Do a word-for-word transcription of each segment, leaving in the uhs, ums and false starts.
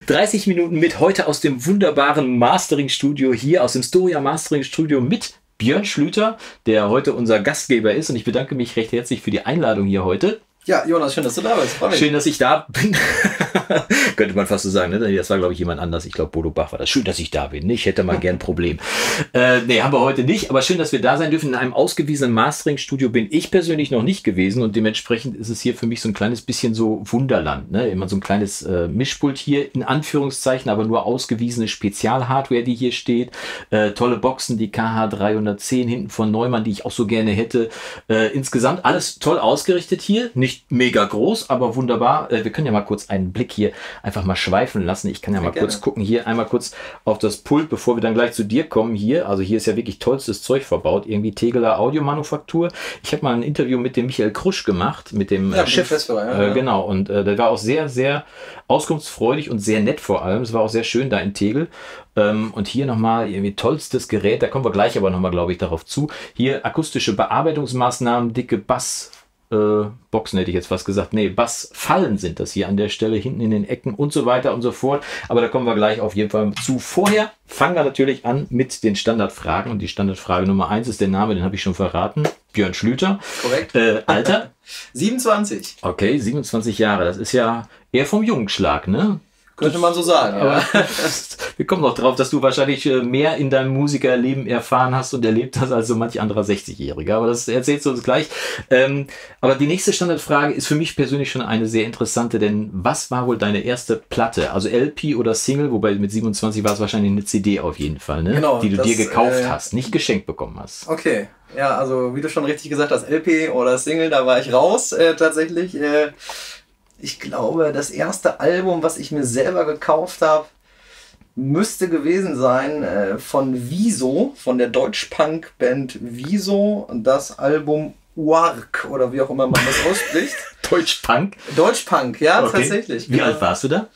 dreißig Minuten mit heute aus dem wunderbaren Mastering-Studio hier, aus dem Storia Mastering-Studio mit Björn Schlüter, der heute unser Gastgeber ist. Und ich bedanke mich recht herzlich für die Einladung hier heute. Ja, Jonas, schön, dass du da bist. Schön, dass ich da bin. Könnte man fast so sagen, ne? Das war, glaube ich, jemand anders. Ich glaube, Bodo Bach war das. Schön, dass ich da bin. Ich hätte mal gern ein Problem. Äh, nee, haben wir heute nicht. Aber schön, dass wir da sein dürfen. In einem ausgewiesenen Mastering-Studio bin ich persönlich noch nicht gewesen. Und dementsprechend ist es hier für mich so ein kleines bisschen so Wunderland. Ne? Immer so ein kleines äh, Mischpult hier, in Anführungszeichen, aber nur ausgewiesene Spezialhardware, die hier steht. Äh, tolle Boxen, die K H dreihundertzehn hinten von Neumann, die ich auch so gerne hätte. Äh, insgesamt alles toll ausgerichtet hier. Nicht mega groß, aber wunderbar. Wir können ja mal kurz einen Blick hier einfach mal schweifen lassen. Ich kann ja mal ja, kurz gucken, hier einmal kurz auf das Pult, bevor wir dann gleich zu dir kommen hier. Also hier ist ja wirklich tollstes Zeug verbaut. Irgendwie Tegeler Audiomanufaktur. Ich habe mal ein Interview mit dem Michael Krusch gemacht, mit dem ja, Chef. Ja, äh, ja. Genau, und äh, der war auch sehr, sehr auskunftsfreudig und sehr nett vor allem. Es war auch sehr schön da in Tegel. Ähm, und hier nochmal irgendwie tollstes Gerät. Da kommen wir gleich aber nochmal, glaube ich, darauf zu. Hier akustische Bearbeitungsmaßnahmen, dicke Bass. Boxen hätte ich jetzt fast gesagt. Nee, Bassfallen sind das hier an der Stelle, hinten in den Ecken und so weiter und so fort. Aber da kommen wir gleich auf jeden Fall zu. Vorher fangen wir natürlich an mit den Standardfragen. Und die Standardfrage Nummer eins ist der Name, den habe ich schon verraten. Björn Schlüter. Korrekt. Äh, Alter? siebenundzwanzig. Okay, siebenundzwanzig Jahre. Das ist ja eher vom Jungschlag, ne? Könnte man so sagen, ja. Wir kommen noch drauf, dass du wahrscheinlich mehr in deinem Musikerleben erfahren hast und erlebt hast als so manch anderer sechzigjähriger. Aber das erzählst du uns gleich. Ähm, aber die nächste Standardfrage ist für mich persönlich schon eine sehr interessante, denn was war wohl deine erste Platte? Also L P oder Single, wobei mit siebenundzwanzig war es wahrscheinlich eine C D auf jeden Fall, ne? Genau, die du das, dir gekauft äh, hast, nicht geschenkt bekommen hast. Okay, ja, also wie du schon richtig gesagt hast, L P oder Single, da war ich raus äh, tatsächlich. Äh, Ich glaube, das erste Album, was ich mir selber gekauft habe, müsste gewesen sein äh, von Wieso, von der Deutsch-Punk-Band Wieso. Das Album Uark oder wie auch immer man das ausspricht. Deutsch-Punk? Deutsch-Punk, ja, okay. Tatsächlich. Wie alt warst du da?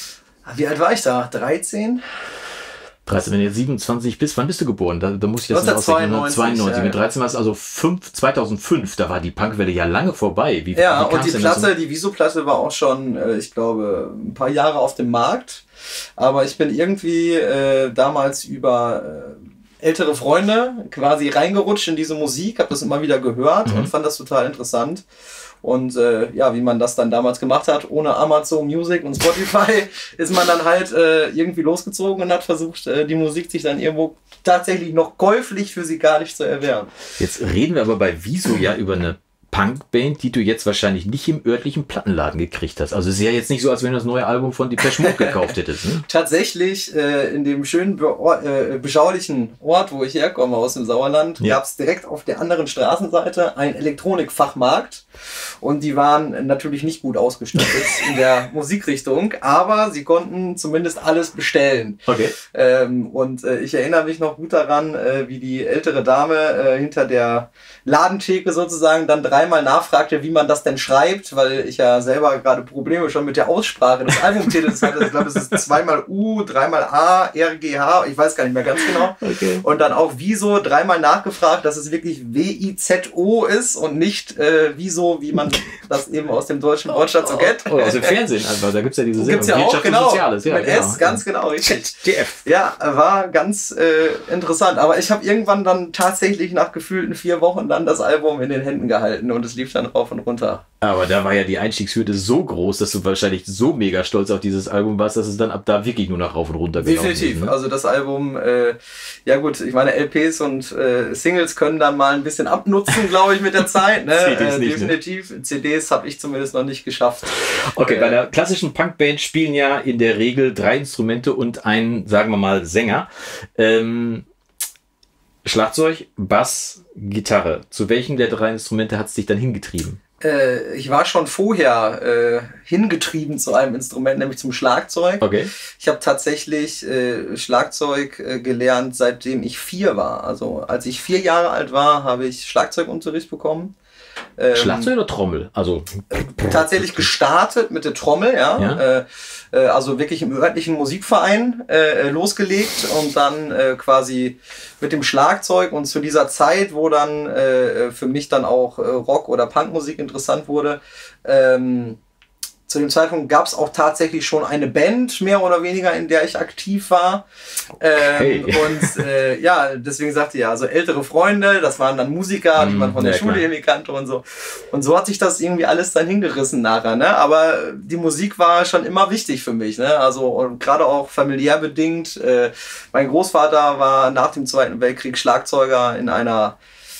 Wie alt war ich da? dreizehn? dreizehn, wenn du jetzt siebenundzwanzig bist, wann bist du geboren? Da, da muss ich das neunzehnhundertzweiundneunzig. zweiundneunzig, mit dreizehn warst also fünf, zweitausendfünf, da war die Punkwelle ja lange vorbei. Wie, ja, wie und die Platte, so? Die Wieso-Platte war auch schon, äh, ich glaube, ein paar Jahre auf dem Markt. Aber ich bin irgendwie äh, damals über äh, ältere Freunde quasi reingerutscht in diese Musik, habe das immer wieder gehört mhm. und fand das total interessant. Und äh, ja, wie man das dann damals gemacht hat, ohne Amazon Music und Spotify, ist man dann halt äh, irgendwie losgezogen und hat versucht, äh, die Musik sich dann irgendwo tatsächlich noch käuflich physikalisch zu erwerben. Jetzt reden wir aber bei Wieso ja über eine Punkband, die du jetzt wahrscheinlich nicht im örtlichen Plattenladen gekriegt hast. Also es ist ja jetzt nicht so, als wenn du das neue Album von Depeche Mode gekauft hättest. Ne? Tatsächlich, äh, in dem schönen, be äh, beschaulichen Ort, wo ich herkomme, aus dem Sauerland, ja. gab es direkt auf der anderen Straßenseite einen Elektronikfachmarkt. Und die waren natürlich nicht gut ausgestattet in der Musikrichtung, aber sie konnten zumindest alles bestellen. Okay. Ähm, und äh, ich erinnere mich noch gut daran, äh, wie die ältere Dame äh, hinter der Ladentheke sozusagen dann dreimal nachfragte, wie man das denn schreibt, weil ich ja selber gerade Probleme schon mit der Aussprache des Albumtitels hatte. Ich glaube, es ist zweimal U, dreimal A, R, G, H, ich weiß gar nicht mehr ganz genau. Okay. Und dann auch Wieso dreimal nachgefragt, dass es wirklich W I Z O ist und nicht äh, Wieso, wie man das eben aus dem deutschen Wortschatz so kennt. Oder aus dem Fernsehen einfach, da gibt es ja diese Sendung. Gibt's ja auch, genau. Soziales. Ja, mit genau. S, ganz genau, richtig. D F. Ja, war ganz äh, interessant. Aber ich habe irgendwann dann tatsächlich nach gefühlten vier Wochen dann das Album in den Händen gehalten und es lief dann rauf und runter. Aber da war ja die Einstiegshürde so groß, dass du wahrscheinlich so mega stolz auf dieses Album warst, dass es dann ab da wirklich nur nach rauf und runter gelaufen ist. Definitiv. Ne? Also das Album, äh, ja gut, ich meine L Ps und äh, Singles können dann mal ein bisschen abnutzen, glaube ich, mit der Zeit. Ne? C Ds äh, nicht, definitiv. Ne? C Ds habe ich zumindest noch nicht geschafft. Okay, äh, bei der klassischen Punkband spielen ja in der Regel drei Instrumente und ein, sagen wir mal, Sänger. Ähm, Schlagzeug, Bass, Gitarre. Zu welchem der drei Instrumente hat es dich dann hingetrieben? Äh, ich war schon vorher äh, hingetrieben zu einem Instrument, nämlich zum Schlagzeug. Okay. Ich habe tatsächlich äh, Schlagzeug äh, gelernt, seitdem ich vier war. Also als ich vier Jahre alt war, habe ich Schlagzeugunterricht bekommen. Ähm, Schlagzeug oder Trommel? Also äh, tatsächlich gestartet mit der Trommel, ja. ja? Äh, äh, also wirklich im örtlichen Musikverein äh, losgelegt und dann äh, quasi mit dem Schlagzeug. Und zu dieser Zeit, wo dann äh, für mich dann auch äh, Rock- oder Punkmusik interessant wurde, ähm, zu dem Zeitpunkt gab es auch tatsächlich schon eine Band, mehr oder weniger, in der ich aktiv war. Okay. Ähm, und äh, ja, deswegen sagte ich ja, also ältere Freunde, das waren dann Musiker, die man von der ja, Schule irgendwie kannte und so. Und so hat sich das irgendwie alles dann hingerissen nachher, ne? Aber die Musik war schon immer wichtig für mich, ne? Also gerade auch familiär bedingt. Äh, mein Großvater war nach dem Zweiten Weltkrieg Schlagzeuger in einer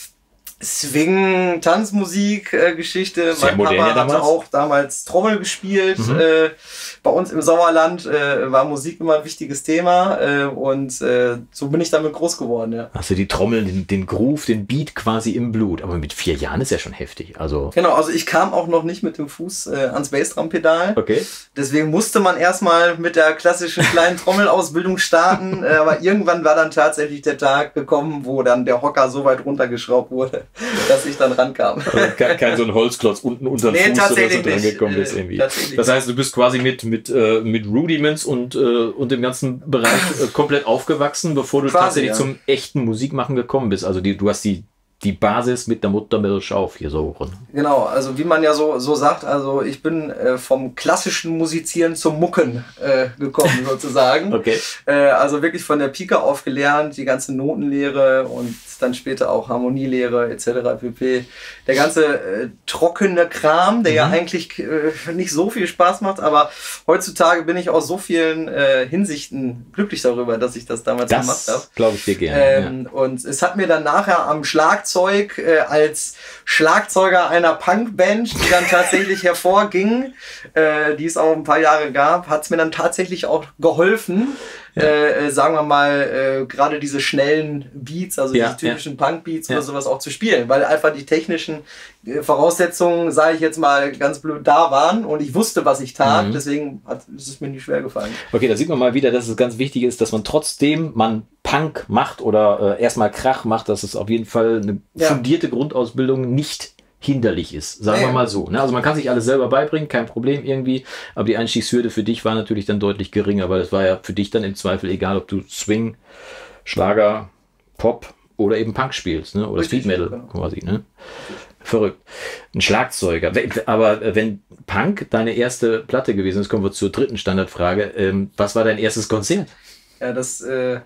Swing-Tanzmusik-Geschichte. Mein Papa hatte damals auch damals Trommel gespielt. Mhm. Äh, bei uns im Sauerland äh, war Musik immer ein wichtiges Thema äh, und äh, so bin ich damit groß geworden. Ja. Hast du die Trommel, den, den Groove, den Beat quasi im Blut. Aber mit vier Jahren ist ja schon heftig. Also genau, also ich kam auch noch nicht mit dem Fuß äh, ans Bassdrum-Pedal. Okay. Deswegen musste man erstmal mit der klassischen kleinen Trommelausbildung starten. äh, aber irgendwann war dann tatsächlich der Tag gekommen, wo dann der Hocker so weit runtergeschraubt wurde, dass ich dann rankam. Also kein, kein so ein Holzklotz unten unter den nee, Fuß, oder so dran gekommen ist irgendwie. Das heißt, du bist quasi mit, mit, äh, mit Rudiments und, äh, und dem ganzen Bereich äh, komplett aufgewachsen, bevor du quasi, tatsächlich ja. zum echten Musikmachen gekommen bist. Also die, du hast die die Basis mit der Muttermilch auf hier so. Genau, also wie man ja so, so sagt, also ich bin äh, vom klassischen Musizieren zum Mucken äh, gekommen sozusagen. Okay. Äh, also wirklich von der Pike auf gelernt, die ganze Notenlehre und dann später auch Harmonielehre et cetera pp. Der ganze äh, trockene Kram, der mhm. ja eigentlich äh, nicht so viel Spaß macht, aber heutzutage bin ich aus so vielen äh, Hinsichten glücklich darüber, dass ich das damals das gemacht habe. Das glaube ich dir gerne. Ähm, ja. Und es hat mir dann nachher am Schlagzeug äh, als Schlagzeuger einer Punkband, die dann tatsächlich hervorging, äh, die es auch ein paar Jahre gab, hat es mir dann tatsächlich auch geholfen, ja. äh, sagen wir mal, äh, gerade diese schnellen Beats, also ja, die typischen ja. Punkbeats ja. oder sowas auch zu spielen, weil einfach die technischen äh, Voraussetzungen, sage ich jetzt mal ganz blöd, da waren und ich wusste, was ich tat, mhm. deswegen hat, ist es mir nicht schwer gefallen. Okay, da sieht man mal wieder, dass es ganz wichtig ist, dass man trotzdem man Punk macht oder äh, erstmal Krach macht, dass es auf jeden Fall eine ja. fundierte Grundausbildung nicht hinderlich ist, sagen ja. wir mal so. Ne? Also man kann sich alles selber beibringen, kein Problem irgendwie, aber die Einstiegshürde für dich war natürlich dann deutlich geringer, weil es war ja für dich dann im Zweifel egal, ob du Swing, Schlager, Pop oder eben Punk spielst, ne? Oder Speed Metal genau. quasi. Ne? Verrückt. Ein Schlagzeuger. Aber wenn Punk deine erste Platte gewesen ist, kommen wir zur dritten Standardfrage. Ähm, was war dein erstes Konzert? Ja, das... Äh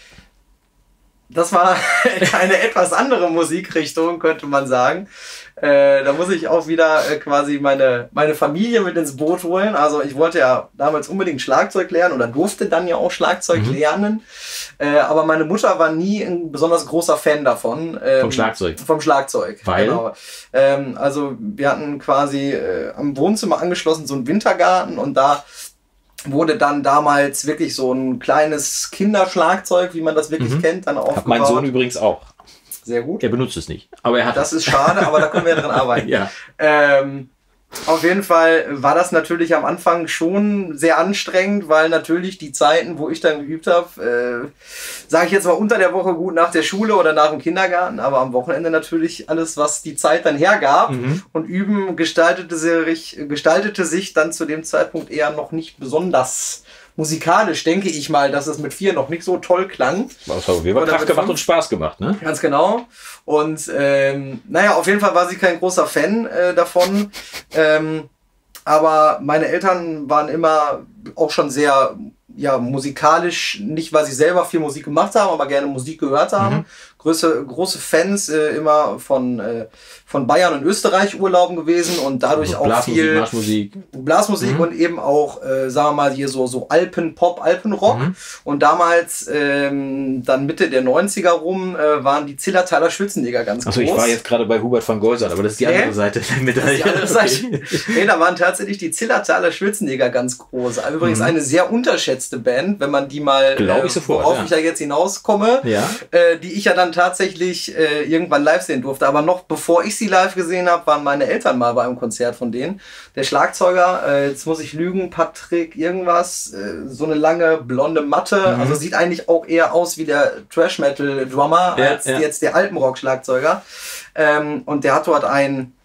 Das war eine etwas andere Musikrichtung, könnte man sagen. Äh, da muss ich auch wieder äh, quasi meine, meine Familie mit ins Boot holen. Also ich wollte ja damals unbedingt Schlagzeug lernen oder durfte dann ja auch Schlagzeug mhm. lernen. Äh, aber meine Mutter war nie ein besonders großer Fan davon. Ähm, vom Schlagzeug? Vom Schlagzeug, weil? Genau. Ähm, also wir hatten quasi äh, am Wohnzimmer angeschlossen so einen Wintergarten und da wurde dann damals wirklich so ein kleines Kinderschlagzeug, wie man das wirklich mhm. kennt, dann aufgebaut. Hat mein Sohn übrigens auch. Sehr gut. Er benutzt es nicht, aber er hat das. Das ist schade, aber da können wir dran arbeiten. ja. Ähm, auf jeden Fall war das natürlich am Anfang schon sehr anstrengend, weil natürlich die Zeiten, wo ich dann geübt habe, äh, sage ich jetzt mal unter der Woche gut nach der Schule oder nach dem Kindergarten, aber am Wochenende natürlich alles, was die Zeit dann hergab. Mhm. Und Üben gestaltete sich, gestaltete sich dann zu dem Zeitpunkt eher noch nicht besonders musikalisch, denke ich mal, dass es mit vier noch nicht so toll klang. Das hat auf jeden Fall Krach gemacht und Spaß gemacht, ne? Ganz genau. Und ähm, naja, auf jeden Fall war sie kein großer Fan äh, davon. Ähm, aber meine Eltern waren immer auch schon sehr ja, musikalisch, nicht weil sie selber viel Musik gemacht haben, aber gerne Musik gehört haben. Mhm. Große, große Fans äh, immer von, äh, von Bayern und Österreich Urlauben gewesen und dadurch also auch viel Blasmusik, Blasmusik mhm. und eben auch, äh, sagen wir mal, hier so, so Alpenpop, Alpenrock. Mhm. Und damals, ähm, dann Mitte der neunziger rum, äh, waren die Zillertaler Schützenjäger ganz Achso, groß. ich war jetzt gerade bei Hubert van Geusern, aber das ist die andere nee, Seite. Das ist die andere Seite. Nee, da waren tatsächlich die Zillertaler Schützenjäger ganz groß. Übrigens mhm. eine sehr unterschätzte Band, wenn man die mal, Glaube ich sofort, worauf ja. ich ja jetzt hinauskomme, ja. äh, die ich ja dann tatsächlich äh, irgendwann live sehen durfte. Aber noch bevor ich sie live gesehen habe, waren meine Eltern mal bei einem Konzert von denen. Der Schlagzeuger, äh, jetzt muss ich lügen, Patrick irgendwas, äh, so eine lange blonde Matte, mhm. also sieht eigentlich auch eher aus wie der Thrash-Metal-Drummer ja, als ja. jetzt der Alpenrock-Schlagzeuger. Ähm, und der hat dort ein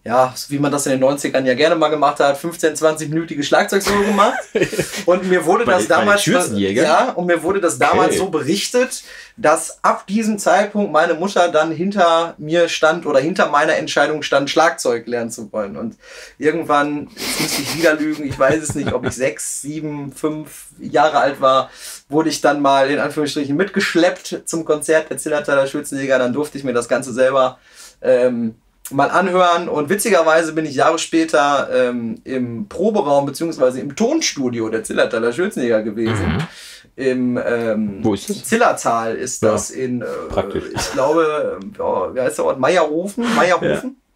ja, so wie man das in den neunzigern ja gerne mal gemacht hat, fünfzehn, zwanzig-minütige Schlagzeugsolo gemacht. Und mir wurde das bei, damals, bei ja, und mir wurde das damals okay. so berichtet, dass ab diesem Zeitpunkt meine Mutter dann hinter mir stand oder hinter meiner Entscheidung stand, Schlagzeug lernen zu wollen. Und irgendwann, jetzt müsste ich wieder lügen, ich weiß es nicht, ob ich sechs, sieben, fünf Jahre alt war, wurde ich dann mal in Anführungsstrichen mitgeschleppt zum Konzert der Zillertaler Schürzenjäger. Dann durfte ich mir das Ganze selber ähm, mal anhören, und witzigerweise bin ich Jahre später ähm, im Proberaum bzw. im Tonstudio der Zillertaler Schürzenjäger gewesen. Mhm. Im ähm, Wo ist das? Zillertal ist ja. das in, äh, Praktisch. ich glaube, ja, wie heißt der Ort? Meierhofen. Meierhofen. Ja.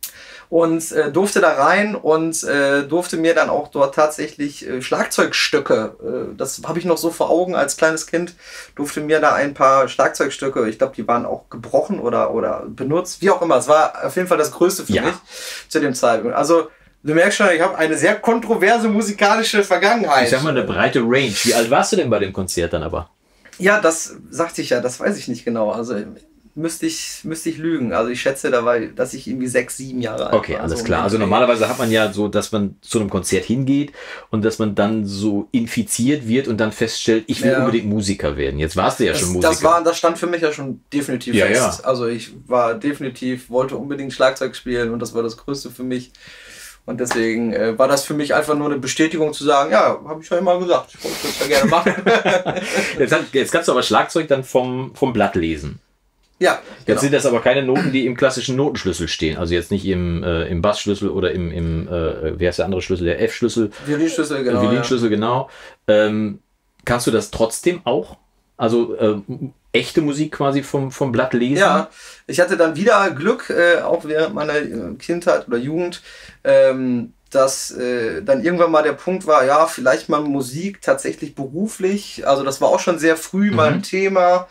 Und äh, durfte da rein und äh, durfte mir dann auch dort tatsächlich äh, Schlagzeugstöcke, äh, das habe ich noch so vor Augen als kleines Kind, durfte mir da ein paar Schlagzeugstöcke, ich glaube, die waren auch gebrochen oder, oder benutzt, wie auch immer. Es war auf jeden Fall das Größte für ja. mich zu dem Zeitpunkt. Also du merkst schon, ich habe eine sehr kontroverse musikalische Vergangenheit. Ich sag mal eine breite Range. Wie alt warst du denn bei dem Konzert dann aber? Ja, das sagte ich ja, das weiß ich nicht genau. Also müsste ich, müsste ich lügen. Also ich schätze dabei, dass ich irgendwie sechs, sieben Jahre alt war. Okay, alles klar. Also normalerweise hat man ja so, dass man zu einem Konzert hingeht und dass man dann so infiziert wird und dann feststellt, ich will ja. unbedingt Musiker werden. Jetzt warst du ja das, schon Musiker. Das, war, das stand für mich ja schon definitiv ja, fest. Ja. Also ich war definitiv, wollte unbedingt Schlagzeug spielen und das war das Größte für mich. Und deswegen äh, war das für mich einfach nur eine Bestätigung zu sagen, ja, habe ich ja immer gesagt, ich wollte das ja gerne machen. jetzt, jetzt kannst du aber Schlagzeug dann vom, vom Blatt lesen. Ja. Jetzt genau. sind das aber keine Noten, die im klassischen Notenschlüssel stehen. Also jetzt nicht im, äh, im Bassschlüssel oder im, im äh, wie heißt der andere Schlüssel, der F-Schlüssel. Violinschlüssel, genau. Äh, Violinschlüssel, ja. genau. Ähm, kannst du das trotzdem auch? Also äh, echte Musik quasi vom, vom Blatt lesen? Ja, ich hatte dann wieder Glück, äh, auch während meiner Kindheit oder Jugend, ähm, dass äh, dann irgendwann mal der Punkt war, ja, vielleicht mal Musik tatsächlich beruflich. Also das war auch schon sehr früh mhm. mal ein Thema.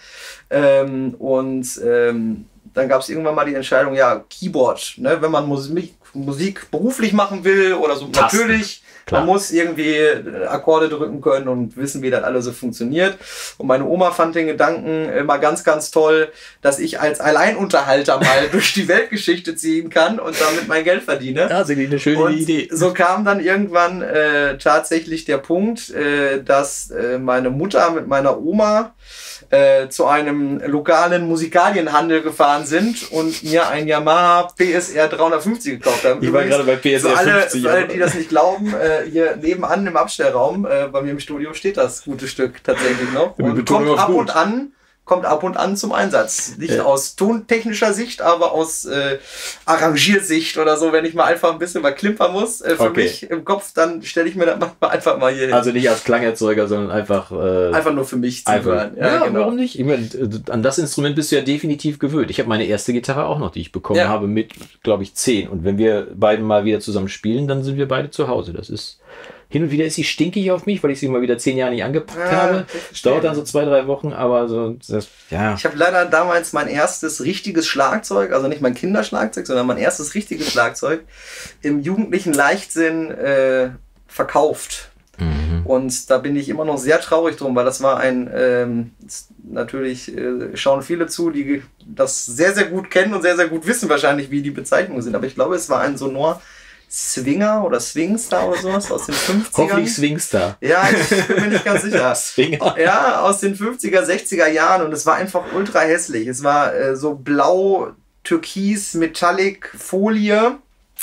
Ähm, und ähm, dann gab es irgendwann mal die Entscheidung, ja, Keyboard, ne, wenn man Musik, Musik beruflich machen will oder so, Tasten. Natürlich. Klar. Man muss irgendwie Akkorde drücken können und wissen, wie das alles so funktioniert. Und meine Oma fand den Gedanken immer ganz, ganz toll, dass ich als Alleinunterhalter mal durch die Weltgeschichte ziehen kann und damit mein Geld verdiene. Ja, das ist eine schöne und Idee. So kam dann irgendwann äh, tatsächlich der Punkt, äh, dass äh, meine Mutter mit meiner Oma äh, zu einem lokalen Musikalienhandel gefahren sind und mir ein Yamaha P S R dreihundertfünfzig gekauft haben. Ich war gerade bei P S R fünfzig. Für alle, für alle, die das nicht glauben, äh, hier nebenan im Abstellraum, äh, bei mir im Studio steht das gute Stück tatsächlich noch. Und kommt ab und an, kommt ab und an zum Einsatz. Nicht ja. aus tontechnischer Sicht, aber aus äh, Arrangiersicht oder so, wenn ich mal einfach ein bisschen mal klimpern muss äh, für okay. mich im Kopf, dann stelle ich mir das manchmal einfach mal hier hin. Also nicht als Klangerzeuger, sondern einfach... Äh, einfach nur für mich zu hören. Ja, ja genau. Warum nicht? Ich meine, an das Instrument bist du ja definitiv gewöhnt. Ich habe meine erste Gitarre auch noch, die ich bekommen ja. habe, mit, glaube ich, zehn. Und wenn wir beide mal wieder zusammen spielen, dann sind wir beide zu Hause. Das ist... Hin und wieder ist sie stinkig auf mich, weil ich sie mal wieder zehn Jahre nicht angepackt ja, habe. Es dauert dann so zwei, drei Wochen, aber so, das, ja. Ich habe leider damals mein erstes richtiges Schlagzeug, also nicht mein Kinderschlagzeug, sondern mein erstes richtiges Schlagzeug im jugendlichen Leichtsinn äh, verkauft. Mhm. Und da bin ich immer noch sehr traurig drum, weil das war ein, ähm, natürlich äh, schauen viele zu, die das sehr, sehr gut kennen und sehr, sehr gut wissen wahrscheinlich, wie die Bezeichnungen sind. Aber ich glaube, es war ein Sonor Swinger oder Swingstar oder sowas aus den fünfzigern. Hoffentlich Swingstar. Ja, ich bin mir nicht ganz sicher. Swinger. Ja, aus den fünfziger, sechziger Jahren und es war einfach ultra hässlich. Es war äh, so blau, türkis, metallic, Folie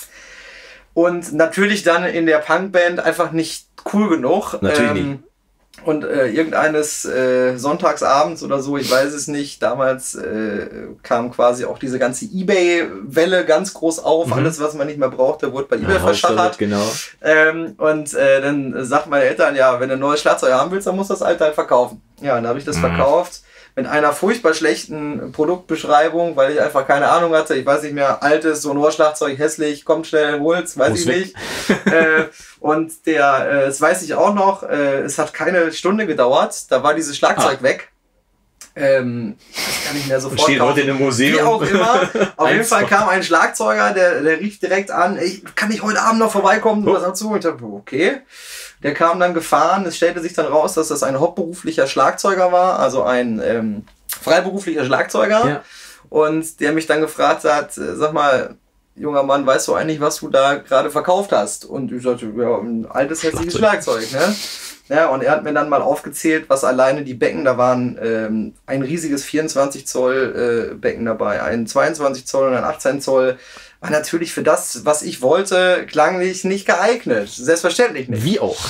und natürlich dann in der Punkband einfach nicht cool genug. Natürlich ähm, nicht. Und äh, irgendeines äh, Sonntagsabends oder so, ich weiß es nicht, damals äh, kam quasi auch diese ganze eBay-Welle ganz groß auf. Mhm. Alles, was man nicht mehr brauchte, wurde bei eBay ja, verschachert. Genau. Ähm, und äh, dann sagt meine Eltern, ja, wenn du ein neues Schlagzeug haben willst, dann musst du das alte halt verkaufen. Ja, dann habe ich das mhm. verkauft. Mit einer furchtbar schlechten Produktbeschreibung, weil ich einfach keine Ahnung hatte. Ich weiß nicht mehr, altes Sonorschlagzeug, hässlich, kommt schnell, hol's, weiß ich nicht. äh, und der, äh, das weiß ich auch noch, äh, es hat keine Stunde gedauert, da war dieses Schlagzeug ah. weg. Ähm, das kann ich mir sofort steht heute in einem Museum. Wie auch immer. Auf jeden Fall kam ein Schlagzeuger, der, der rief direkt an, ey, kann ich heute Abend noch vorbeikommen? Oh. Was dazu? Und ich dachte, okay. Der kam dann gefahren. Es stellte sich dann raus, dass das ein hauptberuflicher Schlagzeuger war, also ein ähm, freiberuflicher Schlagzeuger. Ja. Und der mich dann gefragt hat, sag mal, junger Mann, weißt du eigentlich, was du da gerade verkauft hast? Und ich sagte, ja, ein altes, hässliches Schlagzeug, ne? Ja, und er hat mir dann mal aufgezählt, was alleine die Becken, da waren ähm, ein riesiges vierundzwanzig Zoll äh, Becken dabei, ein zweiundzwanzig Zoll und ein achtzehn Zoll. War natürlich für das, was ich wollte, klanglich nicht geeignet. Selbstverständlich nicht. Wie auch.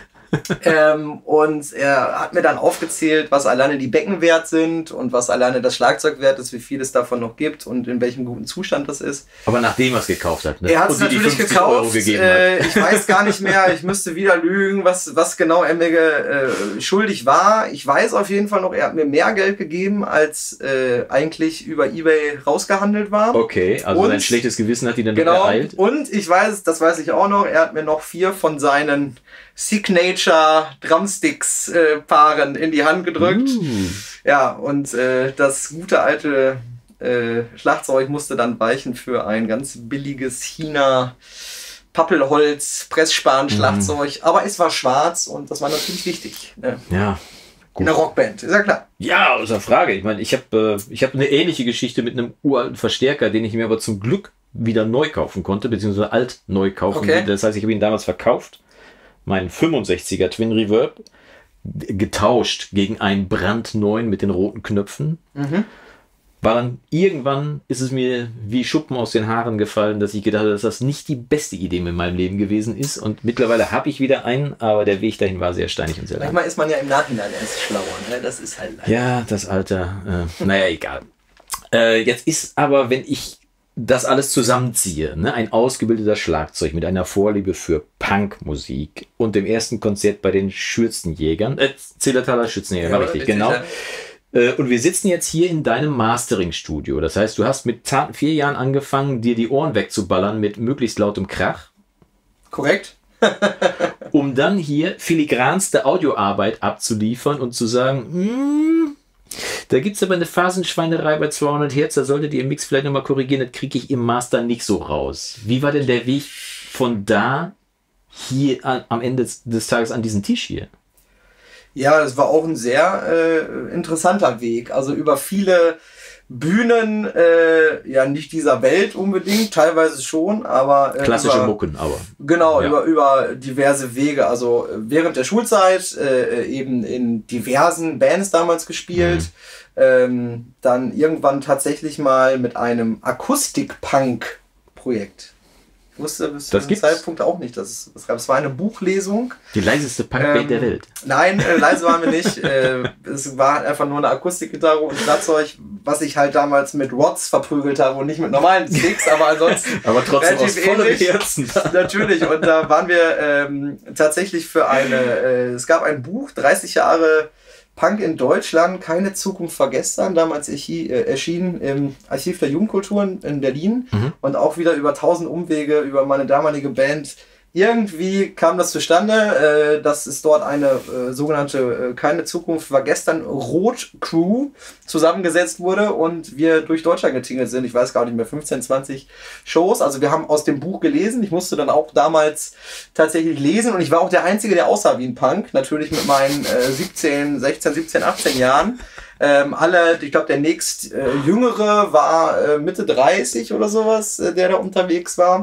ähm, und er hat mir dann aufgezählt, was alleine die Becken wert sind und was alleine das Schlagzeug wert ist, wie viel es davon noch gibt und in welchem guten Zustand das ist. Aber nachdem er es gekauft hat, ne? Er hat es natürlich gekauft. Äh, ich weiß gar nicht mehr, ich müsste wieder lügen, was, was genau er mir äh, schuldig war. Ich weiß auf jeden Fall noch, er hat mir mehr Geld gegeben, als äh, eigentlich über eBay rausgehandelt war. Okay, also und, sein schlechtes Gewissen hat ihn dann genau, ereilt. Und ich weiß, das weiß ich auch noch, er hat mir noch vier von seinen Signature Drumsticks äh, Paaren in die Hand gedrückt. Uh. Ja, und äh, das gute alte äh, Schlagzeug musste dann weichen für ein ganz billiges China Pappelholz Pressspan Schlagzeug. Uh. Aber es war schwarz und das war natürlich wichtig. Ne? Ja. Gut. Eine Rockband, ist ja klar. Ja, außer Frage. Ich meine, ich habe äh, ich hab eine ähnliche Geschichte mit einem uralten Verstärker, den ich mir aber zum Glück wieder neu kaufen konnte, beziehungsweise alt neu kaufen. Okay. Das heißt, ich habe ihn damals verkauft. Mein fünfundsechziger Twin Reverb, getauscht gegen einen brandneuen mit den roten Knöpfen. Mhm. War dann irgendwann, ist es mir wie Schuppen aus den Haaren gefallen, dass ich gedacht habe, dass das nicht die beste Idee in meinem Leben gewesen ist. Und mittlerweile habe ich wieder einen, aber der Weg dahin war sehr steinig und sehr lang. Manchmal ist man ja im Nachhinein erst schlauer, ne? Das ist halt leider. Ja, das Alter, äh, naja, egal. Äh, jetzt ist aber, wenn ich das alles zusammenziehe, ne? Ein ausgebildeter Schlagzeug mit einer Vorliebe für Punkmusik und dem ersten Konzert bei den Schürzenjägern, äh, Zillertaler Schürzenjäger, war richtig, genau. Äh, und wir sitzen jetzt hier in deinem Mastering-Studio. Das heißt, du hast mit zarten vier Jahren angefangen, dir die Ohren wegzuballern mit möglichst lautem Krach. Korrekt. Um dann hier filigranste Audioarbeit abzuliefern und zu sagen, mm, da gibt es aber eine Phasenschweinerei bei zweihundert Hertz, da solltet ihr im Mix vielleicht nochmal korrigieren, das kriege ich im Master nicht so raus. Wie war denn der Weg von da hier an, am Ende des Tages an diesen Tisch hier? Ja, das war auch ein sehr äh, interessanter Weg. Also über viele Bühnen, äh, ja nicht dieser Welt unbedingt, teilweise schon, aber... Äh, Klassische über, Mucken, aber... Genau, ja. über, über diverse Wege. Also während der Schulzeit äh, eben in diversen Bands damals gespielt. Mhm. Ähm, dann irgendwann tatsächlich mal mit einem Akustik-Punk-Projekt. Ich wusste bis zu dem Zeitpunkt auch nicht, dass es das gab. Es war eine Buchlesung. Die leiseste Punkband ähm, der Welt. Nein, äh, leise waren wir nicht. äh, es war einfach nur eine Akustikgitarre und Schlagzeug, was ich halt damals mit Rods verprügelt habe und nicht mit normalen Sticks, aber ansonsten aber trotzdem aus vollem Herzen. Natürlich, und da waren wir ähm, tatsächlich für eine, äh, es gab ein Buch, dreißig Jahre Punk in Deutschland, keine Zukunft vor gestern, damals erschienen im Archiv der Jugendkulturen in Berlin, mhm. und auch wieder über tausend Umwege über meine damalige Band. Irgendwie kam das zustande, äh, dass es dort eine äh, sogenannte äh, Keine Zukunft war gestern Rot-Crew zusammengesetzt wurde und wir durch Deutschland getingelt sind. Ich weiß gar nicht mehr, fünfzehn, zwanzig Shows. Also wir haben aus dem Buch gelesen. Ich musste dann auch damals tatsächlich lesen und ich war auch der Einzige, der aussah wie ein Punk. Natürlich mit meinen äh, siebzehn, sechzehn, siebzehn, achtzehn Jahren. Ähm, alle, ich glaube, der nächst äh, Jüngere war äh, Mitte dreißig oder sowas, äh, der da unterwegs war.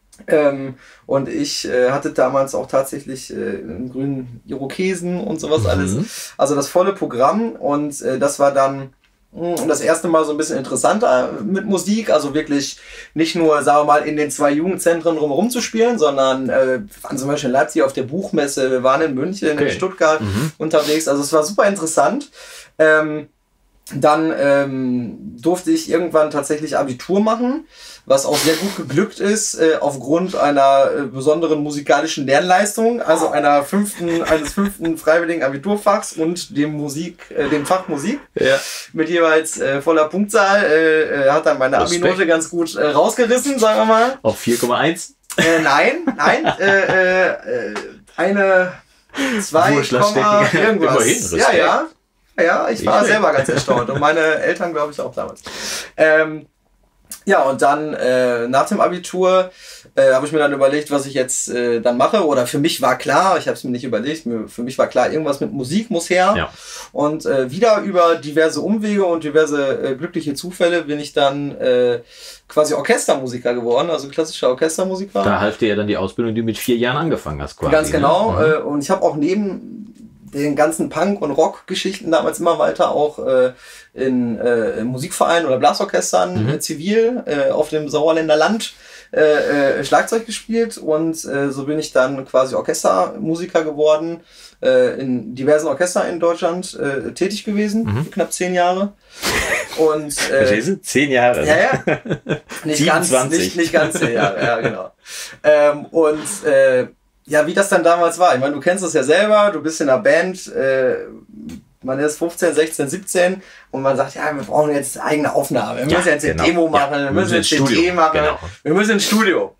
Ähm, und ich äh, hatte damals auch tatsächlich äh, einen grünen Irokesen und sowas, mhm. alles. Also das volle Programm, und äh, das war dann mh, das erste Mal so ein bisschen interessanter mit Musik. Also wirklich nicht nur, sagen wir mal, in den zwei Jugendzentren drumherum zu spielen, sondern äh, wir waren zum Beispiel in Leipzig auf der Buchmesse, wir waren in München, okay. in Stuttgart mhm. unterwegs. Also es war super interessant. Ähm, dann ähm, durfte ich irgendwann tatsächlich Abitur machen, was auch sehr gut geglückt ist, äh, aufgrund einer äh, besonderen musikalischen Lernleistung, also einer fünften, eines fünften freiwilligen Abiturfachs und dem Musik, äh, dem Fach Musik, ja. mit jeweils äh, voller Punktzahl, äh, äh, hat dann meine Abi-Note ganz gut äh, rausgerissen, sagen wir mal. Auf vier Komma eins? Äh, nein, nein, äh, äh, eine zwei Komma irgendwas. Ja, ja. Ja, ich war ich selber ganz erstaunt und meine Eltern, glaube ich, auch damals. Ähm, Ja, und dann äh, nach dem Abitur äh, habe ich mir dann überlegt, was ich jetzt äh, dann mache. Oder für mich war klar, ich habe es mir nicht überlegt, mir, für mich war klar, irgendwas mit Musik muss her. Ja. Und äh, wieder über diverse Umwege und diverse äh, glückliche Zufälle bin ich dann äh, quasi Orchestermusiker geworden, also klassischer Orchestermusiker. Da half dir ja dann die Ausbildung, die du mit vier Jahren angefangen hast quasi. Ganz genau. Ne? Äh, und ich habe auch neben den ganzen Punk- und Rock-Geschichten damals immer weiter auch äh, in, äh, in Musikvereinen oder Blasorchestern Mhm. äh, zivil äh, auf dem Sauerländer Land äh, äh, Schlagzeug gespielt und äh, so bin ich dann quasi Orchestermusiker geworden, äh, in diversen Orchestern in Deutschland äh, tätig gewesen, Mhm. für knapp zehn Jahre. Und äh, Verstehst du? Zehn Jahre. ja, ja. Nicht ganz, siebenundzwanzig. nicht, nicht ganz zehn Jahre, ja, genau. Ähm, und äh, ja, wie das dann damals war. Ich meine, du kennst das ja selber, du bist in einer Band, äh, man ist fünfzehn, sechzehn, siebzehn und man sagt, ja, wir brauchen jetzt eigene Aufnahme. Wir Ja, müssen jetzt eine genau. Demo machen, Ja, wir müssen jetzt eine C D machen, Genau. wir müssen ins Studio.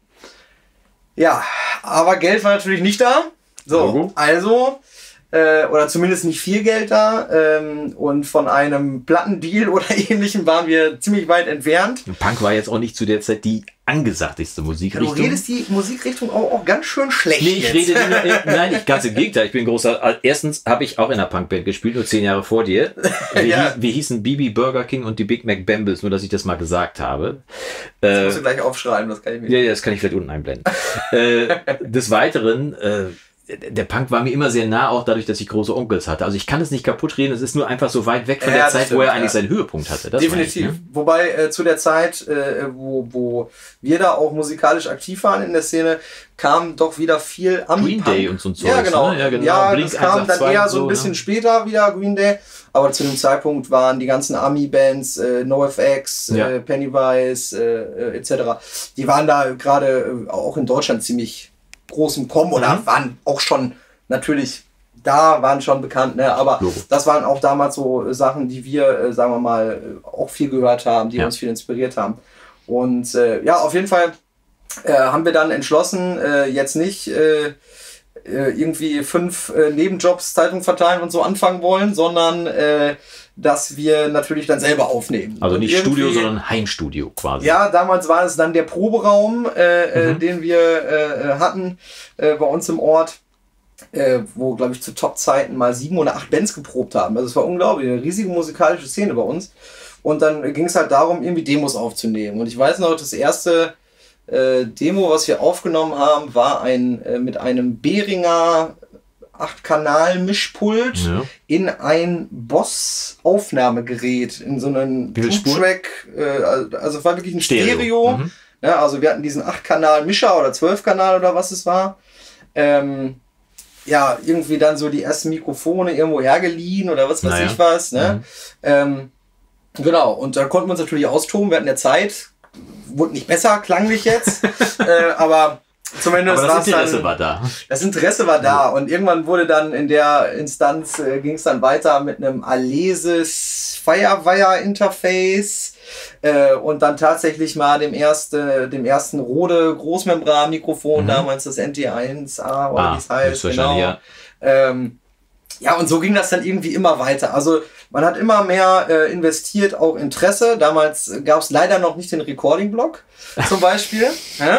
Ja, aber Geld war natürlich nicht da. So, Logo. also, äh, oder zumindest nicht viel Geld da. Ähm, und von einem Plattendeal oder ähnlichem waren wir ziemlich weit entfernt. Punk war jetzt auch nicht zu der Zeit die angesagteste Du Musikrichtung. redest die Musikrichtung auch, auch ganz schön schlecht. Nee, ich jetzt. rede nicht, nur- nein, ich ganz im Gegenteil. Ich bin großer. Erstens habe ich auch in einer Punkband gespielt, nur zehn Jahre vor dir. Wir, Ja. hieß, wir hießen B B Burger King und die Big Mac Bambles, nur dass ich das mal gesagt habe. Das Äh, musst du gleich aufschreiben, das kann ich mir. ja, ja, das kann ich vielleicht unten einblenden. äh, des Weiteren, äh, der Punk war mir immer sehr nah, auch dadurch, dass ich große Onkels hatte. Also ich kann es nicht kaputt reden, es ist nur einfach so weit weg von Ja, der das Zeit, stimmt, wo er ja. eigentlich seinen Höhepunkt hatte. Das Definitiv. meine ich, ne? Wobei äh, zu der Zeit, äh, wo, wo wir da auch musikalisch aktiv waren in der Szene, kam doch wieder viel Ami-Punk. Green Day und so ein Zeug. Ja, genau. Ne? Ja, genau. Ja, Blink das kam dann eins acht zwei eher und so ein bisschen ne? später wieder, Green Day. Aber zu dem Zeitpunkt waren die ganzen Ami-Bands, äh, NoFX, Ja. äh, Pennywise, äh, äh, et cetera. Die waren da gerade äh, auch in Deutschland ziemlich groß im Kommen oder Mhm. waren auch schon natürlich da, waren schon bekannt, ne? Aber Logo. das waren auch damals so äh, Sachen, die wir, äh, sagen wir mal, äh, auch viel gehört haben, die Ja. uns viel inspiriert haben. Und äh, ja, auf jeden Fall äh, haben wir dann entschlossen, äh, jetzt nicht äh, äh, irgendwie fünf äh, Nebenjobs, Zeitung verteilen und so anfangen wollen, sondern äh, dass wir natürlich dann selber aufnehmen. Also Und nicht Studio, irgendwie- sondern Heimstudio quasi. ja, damals war es dann der Proberaum, äh, äh, Mhm. den wir äh, hatten äh, bei uns im Ort, äh, wo, glaube ich, zu Top-Zeiten mal sieben oder acht Bands geprobt haben. Also es war unglaublich, eine riesige musikalische Szene bei uns. Und dann ging es halt darum, irgendwie Demos aufzunehmen. Und ich weiß noch, das erste äh, Demo, was wir aufgenommen haben, war ein äh, mit einem Behringer acht Kanal Mischpult Ja. in ein Boss-Aufnahmegerät, in so einen Wie viel Spuren? Two-Track, äh, also es war wirklich ein Stereo. Stereo. Mhm. Ja, also wir hatten diesen acht Kanal Mischer oder zwölf Kanal oder was es war. Ähm, ja, irgendwie dann so die ersten Mikrofone irgendwo hergeliehen oder was weiß Naja. ich was. Ne? Mhm. Ähm, genau, und da konnten wir uns natürlich austoben. Wir hatten ja Zeit. Wurde nicht besser, klanglich jetzt. äh, aber zumindest Aber das war's Interesse dann, war da. das Interesse war da. Und irgendwann wurde dann in der Instanz, äh, ging es dann weiter mit einem Alesis Firewire Interface. Äh, und dann tatsächlich mal dem, erste, dem ersten Rode Großmembran-Mikrofon, Mhm. damals das N T eins A oder Ah, wie es heißt. ist wahrscheinlich, ja. Ähm, ja, und so ging das dann irgendwie immer weiter. Also man hat immer mehr äh, investiert, auch Interesse. Damals gab es leider noch nicht den Recording-Blog zum Beispiel. Hä?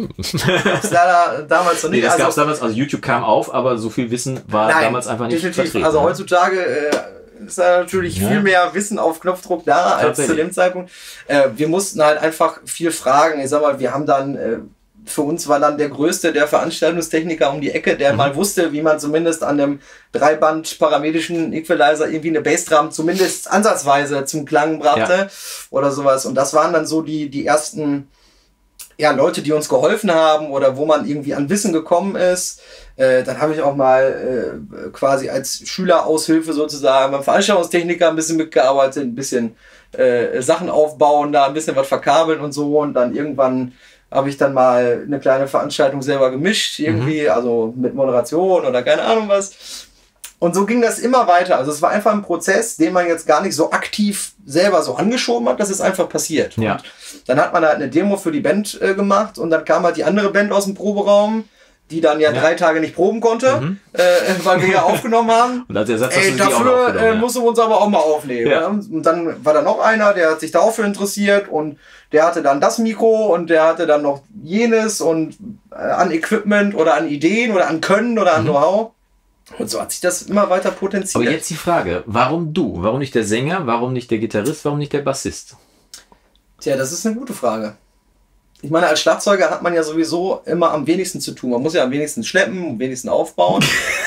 Gab's leider damals noch Nee, nicht. das Also- gab es damals, also YouTube kam auf, aber so viel Wissen war Nein, damals einfach nicht definitiv. vertreten. Also ne? heutzutage äh, ist da natürlich Ja. viel mehr Wissen auf Knopfdruck da als zu Tatsächlich. dem Zeitpunkt. Äh, wir mussten halt einfach viel fragen. Ich sag mal, wir haben dann, äh, für uns war dann der größte der Veranstaltungstechniker um die Ecke, der Mhm. mal wusste, wie man zumindest an einem Dreiband paramedischen Equalizer irgendwie eine Bassdrum zumindest ansatzweise zum Klang brachte oder sowas. Und das waren dann so die, die ersten ja, Leute, die uns geholfen haben oder wo man irgendwie an Wissen gekommen ist. Äh, dann habe ich auch mal äh, quasi als Schüleraushilfe sozusagen beim Veranstaltungstechniker ein bisschen mitgearbeitet, ein bisschen äh, Sachen aufbauen, da ein bisschen was verkabeln und so. Und dann irgendwann habe ich dann mal eine kleine Veranstaltung selber gemischt, irgendwie, mhm. also mit Moderation oder keine Ahnung was. Und so ging das immer weiter. Also es war einfach ein Prozess, den man jetzt gar nicht so aktiv selber so angeschoben hat, das ist einfach passiert. Ja. Und dann hat man halt eine Demo für die Band äh, gemacht und dann kam halt die andere Band aus dem Proberaum, die dann ja, ja drei Tage nicht proben konnte, mhm. äh, weil wir ja aufgenommen haben. Und als Ersatz hast Ey, du sie auch dafür aufgenommen, äh, ja. mussten wir uns aber auch mal aufnehmen. Ja. Und dann war da noch einer, der hat sich dafür interessiert und der hatte dann das Mikro und der hatte dann noch jenes und äh, an Equipment oder an Ideen oder an Können oder an mhm. Know-how. Und so hat sich das immer weiter potenziert. Aber jetzt die Frage, warum du? Warum nicht der Sänger? Warum nicht der Gitarrist? Warum nicht der Bassist? Tja, das ist eine gute Frage. Ich meine, als Schlagzeuger hat man ja sowieso immer am wenigsten zu tun. Man muss ja am wenigsten schleppen, am wenigsten aufbauen.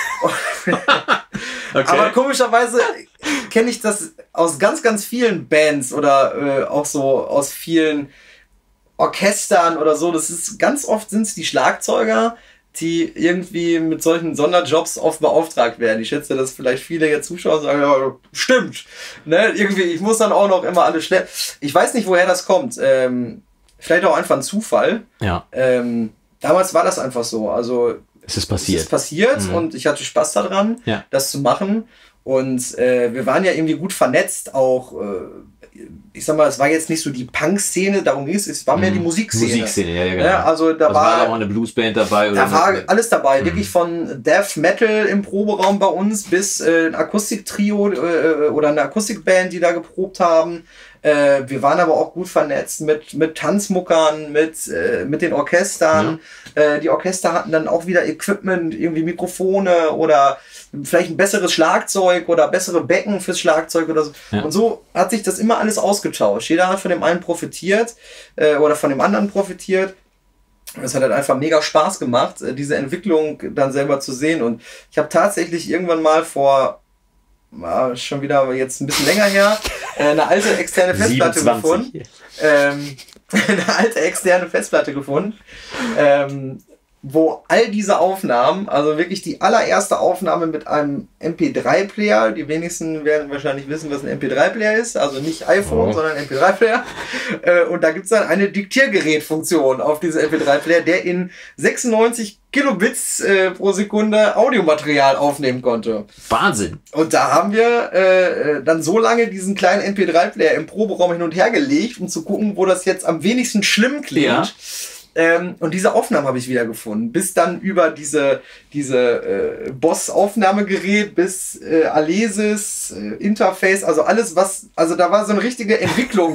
Okay. Aber komischerweise kenne ich das aus ganz, ganz vielen Bands oder äh, auch so aus vielen Orchestern oder so. Das ist ganz oft sind es die Schlagzeuger, die irgendwie mit solchen Sonderjobs oft beauftragt werden. Ich schätze, dass vielleicht viele jetzt Zuschauer und sagen, ja, stimmt. Ne? Irgendwie, ich muss dann auch noch immer alles schleppen. Ich weiß nicht, woher das kommt. Ähm, vielleicht auch einfach ein Zufall. Ja. Ähm, damals war das einfach so. Also es ist passiert. Es ist passiert mhm. und ich hatte Spaß daran, ja. das zu machen. Und äh, wir waren ja irgendwie gut vernetzt, auch, äh, ich sag mal, es war jetzt nicht so die Punk-Szene, darum ging es, es war mehr die Musikszene. Musikszene, ja, ja, genau. Ja, also da also war, war auch eine Bluesband dabei. Da oder war so. alles dabei, mhm. wirklich von Death Metal im Proberaum bei uns bis äh, ein Akustiktrio äh, oder eine Akustikband, die da geprobt haben. Äh, wir waren aber auch gut vernetzt mit, mit Tanzmuckern, mit, äh, mit den Orchestern. Ja. Äh, die Orchester hatten dann auch wieder Equipment, irgendwie Mikrofone oder vielleicht ein besseres Schlagzeug oder bessere Becken fürs Schlagzeug oder so. Ja. Und so hat sich das immer alles ausgetauscht. Jeder hat von dem einen profitiert äh, oder von dem anderen profitiert. Es hat halt einfach mega Spaß gemacht, diese Entwicklung dann selber zu sehen. Und ich habe tatsächlich irgendwann mal vor war schon wieder jetzt ein bisschen länger her, eine alte externe Festplatte gefunden. Ähm, eine alte externe Festplatte gefunden, ähm, wo all diese Aufnahmen, also wirklich die allererste Aufnahme mit einem M P drei Player, die wenigsten werden wahrscheinlich wissen, was ein M P drei Player ist, also nicht iPhone, oh. sondern M P drei Player. Äh, und da gibt es dann eine Diktiergerätfunktion auf diese M P drei Player, der in sechsundneunzig Kilobits äh, pro Sekunde Audiomaterial aufnehmen konnte. Wahnsinn! Und da haben wir äh, dann so lange diesen kleinen M P drei Player im Proberaum hin und her gelegt, um zu gucken, wo das jetzt am wenigsten schlimm klingt. Ja. Ähm, und diese Aufnahmen habe ich wieder gefunden. Bis dann über diese, diese äh, Boss-Aufnahmegerät bis äh, Alesis, äh, Interface, also alles, was, also da war so eine richtige Entwicklung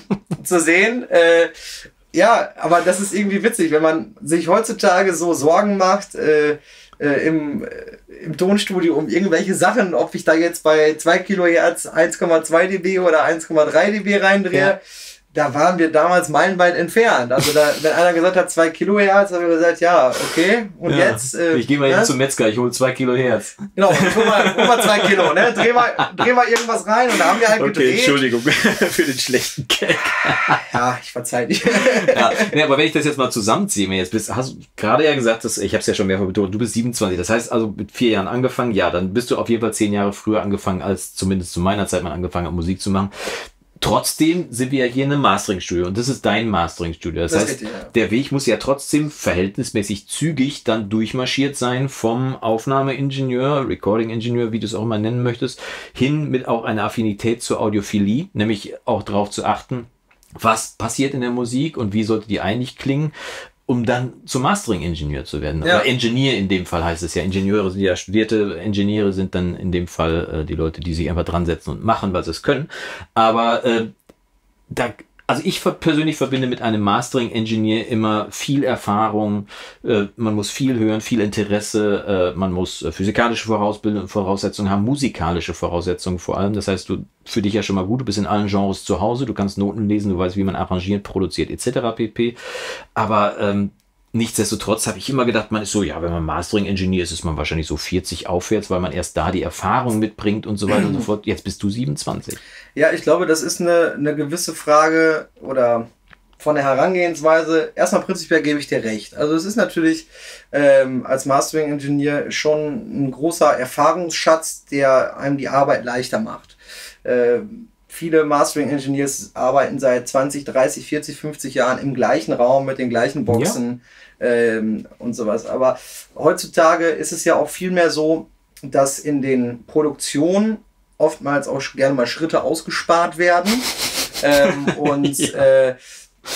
zu sehen. Äh, ja, aber das ist irgendwie witzig, wenn man sich heutzutage so Sorgen macht, äh, äh, im, äh, im Tonstudio um irgendwelche Sachen, ob ich da jetzt bei zwei Kilohertz eins Komma zwei dB oder eins Komma drei dB reindrehe. Ja. Da waren wir damals meilenweit entfernt. Also da, wenn einer gesagt hat, zwei Kilohertz, haben wir gesagt, ja, okay. Und ja, jetzt... Äh, ich gehe mal ne? eben zum Metzger, ich hole zwei Kilohertz. Genau, hol mal, hol mal zwei Kilo, ne? Dreh mal, dreh mal irgendwas rein und da haben wir halt okay, gedreht. Entschuldigung für den schlechten Gag. Ja, ich verzeih dich. Ja, nee, aber wenn ich das jetzt mal zusammenziehe, jetzt bist, hast du gerade ja gesagt, dass, ich habe es ja schon mehrfach betont, du bist siebenundzwanzig. Das heißt also mit vier Jahren angefangen, ja, dann bist du auf jeden Fall zehn Jahre früher angefangen, als zumindest zu meiner Zeit man angefangen hat, Musik zu machen. Trotzdem sind wir ja hier in einem Mastering-Studio und das ist dein Mastering-Studio. Das, das heißt, richtig, ja. Der Weg muss ja trotzdem verhältnismäßig zügig dann durchmarschiert sein vom Aufnahmeingenieur, Recording-Ingenieur, wie du es auch immer nennen möchtest, hin mit auch einer Affinität zur Audiophilie, nämlich auch darauf zu achten, was passiert in der Musik und wie sollte die eigentlich klingen, um dann zum Mastering-Ingenieur zu werden. Ja. Oder Engineer in dem Fall heißt es ja. Ingenieure sind ja studierte Ingenieure, sind dann in dem Fall äh, die Leute, die sich einfach dran setzen und machen, was sie können. Aber äh, da, also ich persönlich verbinde mit einem Mastering-Ingenieur immer viel Erfahrung, äh, man muss viel hören, viel Interesse, äh, man muss äh, physikalische Vorausbildung, Voraussetzungen haben, musikalische Voraussetzungen vor allem. Das heißt, du für dich ja schon mal gut, du bist in allen Genres zu Hause, du kannst Noten lesen, du weißt, wie man arrangiert, produziert et cetera pp. Aber ähm, nichtsdestotrotz habe ich immer gedacht, man ist so, ja, wenn man Mastering-Ingenieur ist, ist man wahrscheinlich so vierzig aufwärts, weil man erst da die Erfahrung mitbringt und so weiter und so fort. Jetzt bist du siebenundzwanzig. Ja, ich glaube, das ist eine, eine gewisse Frage oder von der Herangehensweise. Erstmal prinzipiell gebe ich dir recht. Also es ist natürlich ähm, als Mastering-Ingenieur schon ein großer Erfahrungsschatz, der einem die Arbeit leichter macht. Äh, viele Mastering-Engineers arbeiten seit zwanzig, dreißig, vierzig, fünfzig Jahren im gleichen Raum mit den gleichen Boxen ja. ähm, und sowas. Aber heutzutage ist es ja auch viel mehr so, dass in den Produktionen oftmals auch gerne mal Schritte ausgespart werden. ähm, und ja. äh,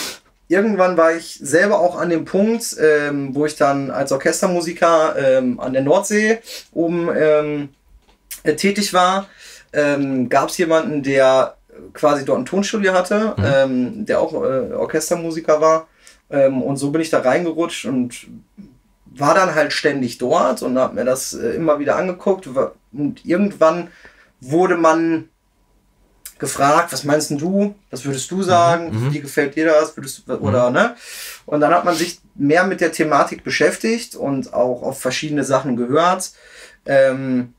irgendwann war ich selber auch an dem Punkt, ähm, wo ich dann als Orchestermusiker ähm, an der Nordsee oben ähm, äh, tätig war. Ähm, gab es jemanden, der quasi dort ein Tonstudio hatte, mhm. ähm, der auch äh, Orchestermusiker war. Ähm, und so bin ich da reingerutscht und war dann halt ständig dort und habe mir das äh, immer wieder angeguckt. Und irgendwann wurde man gefragt, was meinst denn du? Was würdest du sagen? Mhm. Wie gefällt dir das? Würdest du, oder, mhm. ne? Und dann hat man sich mehr mit der Thematik beschäftigt und auch auf verschiedene Sachen gehört. Ähm,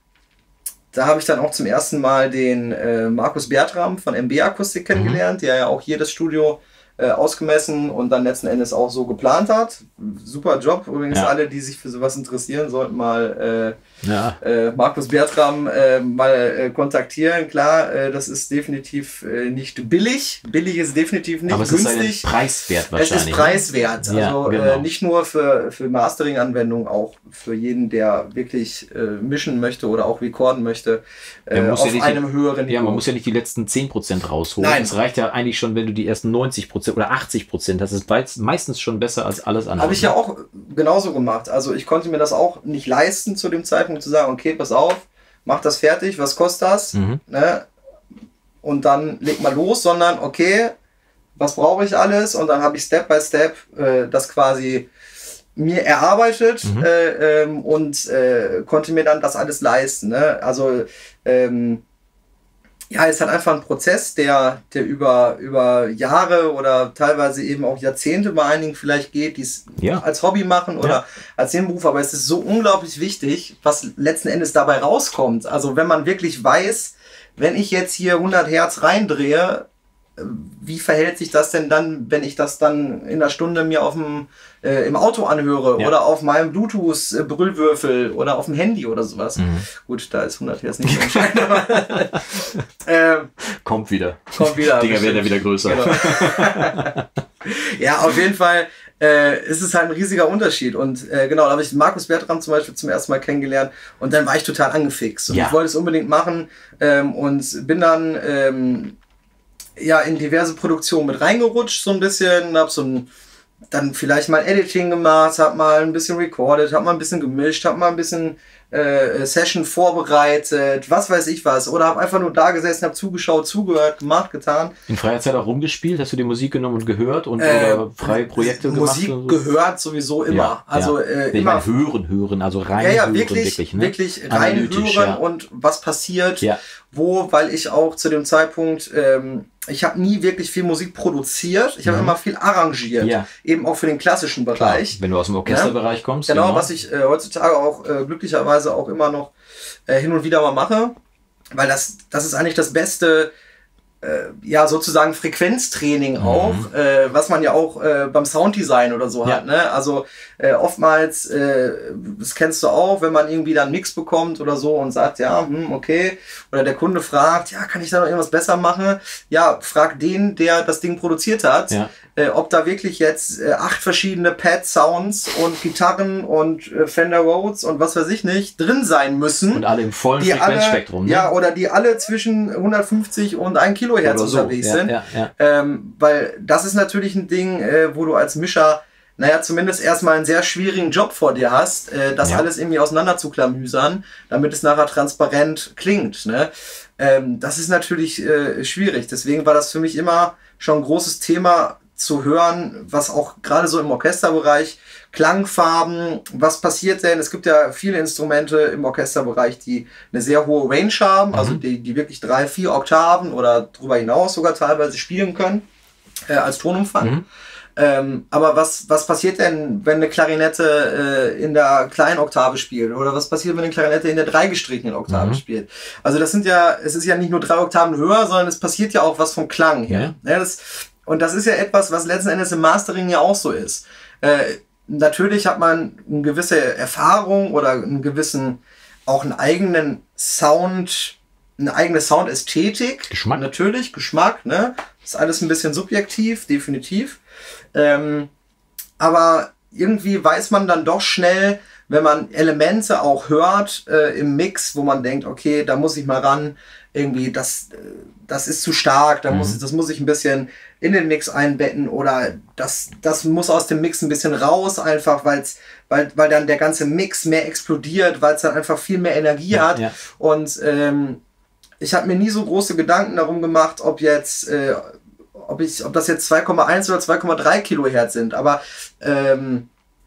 Da habe ich dann auch zum ersten Mal den äh, Markus Bertram von M B Akustik kennengelernt, mhm. der ja auch hier das Studio äh, ausgemessen und dann letzten Endes auch so geplant hat. Super Job. Übrigens ja. alle, die sich für sowas interessieren, sollten mal äh, ja. äh, Markus Bertram äh, mal äh, kontaktieren. Klar, äh, das ist definitiv äh, nicht billig. Billig ist definitiv nicht aber es günstig. Ist preiswert wahrscheinlich. Es ist preiswert. Ja, also genau. äh, nicht nur für, für Mastering-Anwendungen, auch für jeden, der wirklich äh, mischen möchte oder auch recorden möchte. Äh, auf ja einem die, höheren Niveau. Ja, man muss ja nicht die letzten zehn Prozent rausholen. Nein. Es reicht ja eigentlich schon, wenn du die ersten neunzig Prozent oder achtzig Prozent hast. Das ist meistens schon besser als alles andere. Habe ich ja auch genauso gemacht. Also ich konnte mir das auch nicht leisten zu dem Zeitpunkt zu sagen, okay, pass auf, mach das fertig, was kostet das? Mhm. Ne? Und dann leg mal los, sondern okay, was brauche ich alles? Und dann habe ich Step by Step äh, das quasi mir erarbeitet mhm. äh, ähm, und äh, konnte mir dann das alles leisten. Ne? Also ähm, ja, es ist halt einfach ein Prozess, der, der über, über Jahre oder teilweise eben auch Jahrzehnte bei einigen vielleicht geht, die es ja. als Hobby machen oder ja. als Nebenberuf. Aber es ist so unglaublich wichtig, was letzten Endes dabei rauskommt. Also wenn man wirklich weiß, wenn ich jetzt hier hundert Hertz reindrehe, wie verhält sich das denn dann, wenn ich das dann in einer Stunde mir auf dem, äh, im Auto anhöre ja. oder auf meinem Bluetooth-Brüllwürfel oder auf dem Handy oder sowas. Mhm. Gut, da ist hundert Hertz nicht so entscheidend. ähm, kommt wieder. Kommt wieder. Dinger werden ja wieder größer. Genau. Ja, auf jeden Fall äh, ist es halt ein riesiger Unterschied. Und äh, genau, da habe ich Markus Bertram zum Beispiel zum ersten Mal kennengelernt und dann war ich total angefixt. Und ja. ich wollte es unbedingt machen ähm, und bin dann ähm, ja in diverse Produktionen mit reingerutscht so ein bisschen, hab so ein dann vielleicht mal Editing gemacht, hab mal ein bisschen recorded, hab mal ein bisschen gemischt, hab mal ein bisschen äh, Session vorbereitet, was weiß ich was, oder hab einfach nur da gesessen, hab zugeschaut, zugehört, gemacht, getan. In freier Zeit auch rumgespielt? Hast du die Musik genommen und gehört und äh, oder freie Projekte Musik gemacht? Musik so? Gehört sowieso immer. Ja, also ja. Äh, ich immer meine, hören, hören, also rein ja, ja, hören, wirklich, wirklich, ne? wirklich rein hören ja. und was passiert, ja. wo, weil ich auch zu dem Zeitpunkt ähm, ich habe nie wirklich viel Musik produziert. Ich habe mhm. immer viel arrangiert. Ja. Eben auch für den klassischen Bereich. Klar, wenn du aus dem Orchesterbereich ja. kommst. Genau, genau, was ich äh, heutzutage auch äh, glücklicherweise auch immer noch äh, hin und wieder mal mache. Weil das, das ist eigentlich das Beste, äh, ja, sozusagen Frequenztraining mhm. auch, äh, was man ja auch äh, beim Sounddesign oder so ja. hat. Ne? Also äh, oftmals, äh, das kennst du auch, wenn man irgendwie dann einen Mix bekommt oder so und sagt, ja, hm, okay, oder der Kunde fragt, ja, kann ich da noch irgendwas besser machen? Ja, frag den, der das Ding produziert hat, ja. äh, ob da wirklich jetzt äh, acht verschiedene Pad-Sounds und Gitarren und äh, Fender Rhodes und was weiß ich nicht drin sein müssen. Und alle im vollen Frequenzspektrum. Ne? Ja, oder die alle zwischen hundertfünfzig und ein Kilohertz so. unterwegs ja, sind. Ja, ja. Ähm, weil das ist natürlich ein Ding, äh, wo du als Mischer naja, zumindest erstmal einen sehr schwierigen Job vor dir hast, äh, das ja. alles irgendwie auseinander zu klamüsern, damit es nachher transparent klingt. Ne? Ähm, das ist natürlich äh, schwierig. Deswegen war das für mich immer schon ein großes Thema zu hören, was auch gerade so im Orchesterbereich, Klangfarben, was passiert denn? Es gibt ja viele Instrumente im Orchesterbereich, die eine sehr hohe Range haben, mhm. also die, die wirklich drei, vier Oktaven oder darüber hinaus sogar teilweise spielen können äh, als Tonumfang. Mhm. Ähm, aber was, was passiert denn, wenn eine Klarinette äh, in der kleinen Oktave spielt? Oder was passiert, wenn eine Klarinette in der dreigestrichenen Oktave mhm. spielt? Also das sind ja, es ist ja nicht nur drei Oktaven höher, sondern es passiert ja auch was vom Klang her. Ja. Ja, das, und das ist ja etwas, was letzten Endes im Mastering ja auch so ist. Äh, natürlich hat man eine gewisse Erfahrung oder einen gewissen, auch einen eigenen Sound, eine eigene Soundästhetik. Geschmack. Natürlich, Geschmack, ne? Ist alles ein bisschen subjektiv, definitiv. Ähm, aber irgendwie weiß man dann doch schnell, wenn man Elemente auch hört äh, im Mix, wo man denkt, okay, da muss ich mal ran, irgendwie, das, das ist zu stark, da mhm. muss, das muss ich ein bisschen in den Mix einbetten oder das, das muss aus dem Mix ein bisschen raus, einfach, weil's, weil, weil dann der ganze Mix mehr explodiert, weil es dann einfach viel mehr Energie ja, hat. Ja. Und ähm, ich habe mir nie so große Gedanken darum gemacht, ob jetzt, äh, ob ich, ob das jetzt zwei Komma eins oder zwei Komma drei Kilohertz sind, aber ähm,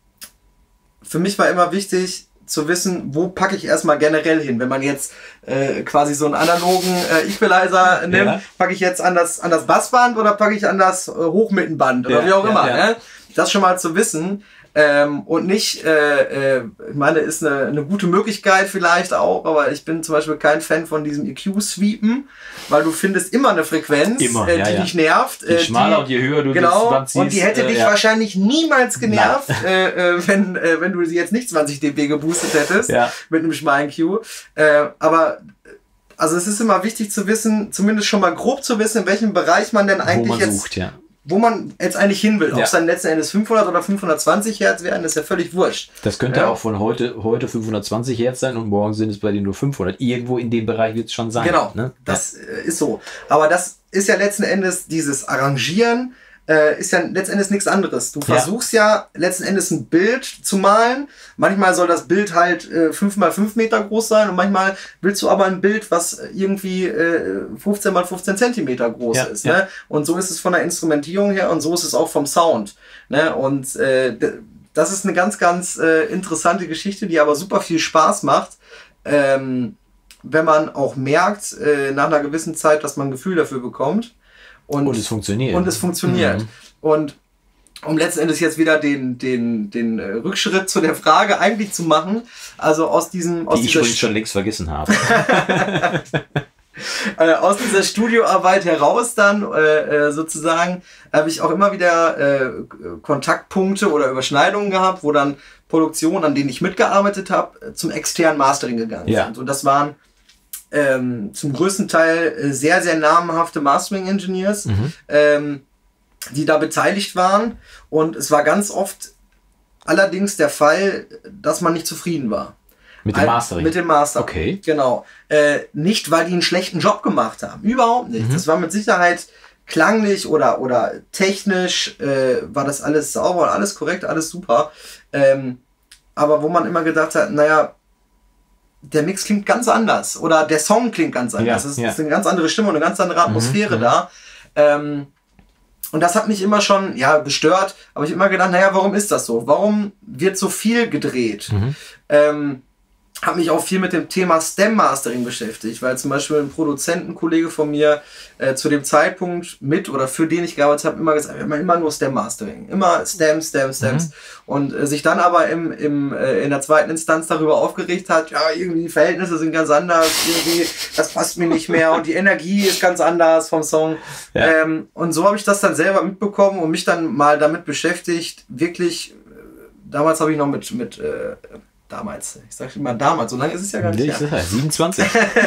für mich war immer wichtig zu wissen, wo packe ich erstmal generell hin. Wenn man jetzt äh, quasi so einen analogen äh, Equalizer nimmt, ja. packe ich jetzt an das, an das Bassband oder packe ich an das äh, Hochmittenband oder ja, wie auch ja, immer. Ja. Ne? Das schon mal zu wissen. Ähm, und nicht, äh, äh, ich meine, ist eine, eine gute Möglichkeit vielleicht auch, aber ich bin zum Beispiel kein Fan von diesem E Q-Sweepen, weil du findest immer eine Frequenz, immer, äh, ja, die ja. dich nervt. Je schmaler und je höher du genau, das Band ziehst. Und die hätte äh, dich ja. wahrscheinlich niemals genervt, äh, äh, wenn, äh, wenn du sie jetzt nicht zwanzig dB geboostet hättest, ja. mit einem schmalen Q. Äh, aber also es ist immer wichtig zu wissen, zumindest schon mal grob zu wissen, in welchem Bereich man denn eigentlich Wo man jetzt... sucht, ja. wo man jetzt eigentlich hin will. Ja. Ob es dann letzten Endes fünfhundert oder fünfhundertzwanzig Hertz werden, ist ja völlig wurscht. Das könnte ja. auch von heute, heute fünfhundertzwanzig Hertz sein und morgen sind es bei dir nur fünfhundert. Irgendwo in dem Bereich wird es schon sein. Genau, ne? das ja. ist so. Aber das ist ja letzten Endes dieses Arrangieren, äh, ist ja letzten Endes nichts anderes. Du versuchst ja. ja letzten Endes ein Bild zu malen. Manchmal soll das Bild halt äh, fünf mal fünf Meter groß sein und manchmal willst du aber ein Bild, was irgendwie äh, fünfzehn mal fünfzehn Zentimeter groß ja, ist. ja. Ne? Und so ist es von der Instrumentierung her und so ist es auch vom Sound. Ne? Und äh, das ist eine ganz, ganz äh, interessante Geschichte, die aber super viel Spaß macht. Ähm, wenn man auch merkt, äh, nach einer gewissen Zeit, dass man ein Gefühl dafür bekommt. Und, und es funktioniert. Und es funktioniert. Mhm. Und um letzten Endes jetzt wieder den, den, den äh, Rückschritt zu der Frage eigentlich zu machen, also aus diesem... Aus Die ich übrigens schon längst vergessen habe. äh, aus dieser Studioarbeit heraus dann äh, sozusagen habe ich auch immer wieder äh, Kontaktpunkte oder Überschneidungen gehabt, wo dann Produktionen, an denen ich mitgearbeitet habe, zum externen Mastering gegangen ja. sind. Und das waren ähm, zum größten Teil sehr, sehr namhafte Mastering-Engineers, mhm. ähm, die da beteiligt waren. Und es war ganz oft allerdings der Fall, dass man nicht zufrieden war. Mit dem Mastering? Mit dem Mastering, okay. Genau. Äh, nicht, weil die einen schlechten Job gemacht haben. Überhaupt nicht. Mhm. Das war mit Sicherheit klanglich oder, oder technisch, äh, war das alles sauber, alles korrekt, alles super. Ähm, aber wo man immer gedacht hat, naja, der Mix klingt ganz anders. Oder der Song klingt ganz anders. Ja, es ja. ist eine ganz andere Stimme und eine ganz andere Atmosphäre mhm. da. Ähm, Und das hat mich immer schon, ja, gestört. Aber ich habe immer gedacht, naja, warum ist das so? Warum wird so viel gedreht? Mhm. Ähm, habe mich auch viel mit dem Thema Stem-Mastering beschäftigt, weil zum Beispiel ein Produzentenkollege von mir äh, zu dem Zeitpunkt mit oder für den ich gearbeitet habe, immer gesagt, immer, immer nur Stem-Mastering. Immer Stem, Stem, Stems. Mhm. Und äh, sich dann aber im, im, äh, in der zweiten Instanz darüber aufgeregt hat, ja, irgendwie die Verhältnisse sind ganz anders, irgendwie, das passt mir nicht mehr und die Energie ist ganz anders vom Song. Ja. Ähm, und so habe ich das dann selber mitbekommen und mich dann mal damit beschäftigt, wirklich, äh, damals habe ich noch mit, mit äh, damals, ich sage immer damals, so lange ist es ja gar nicht. Ich ja. siebenundzwanzig.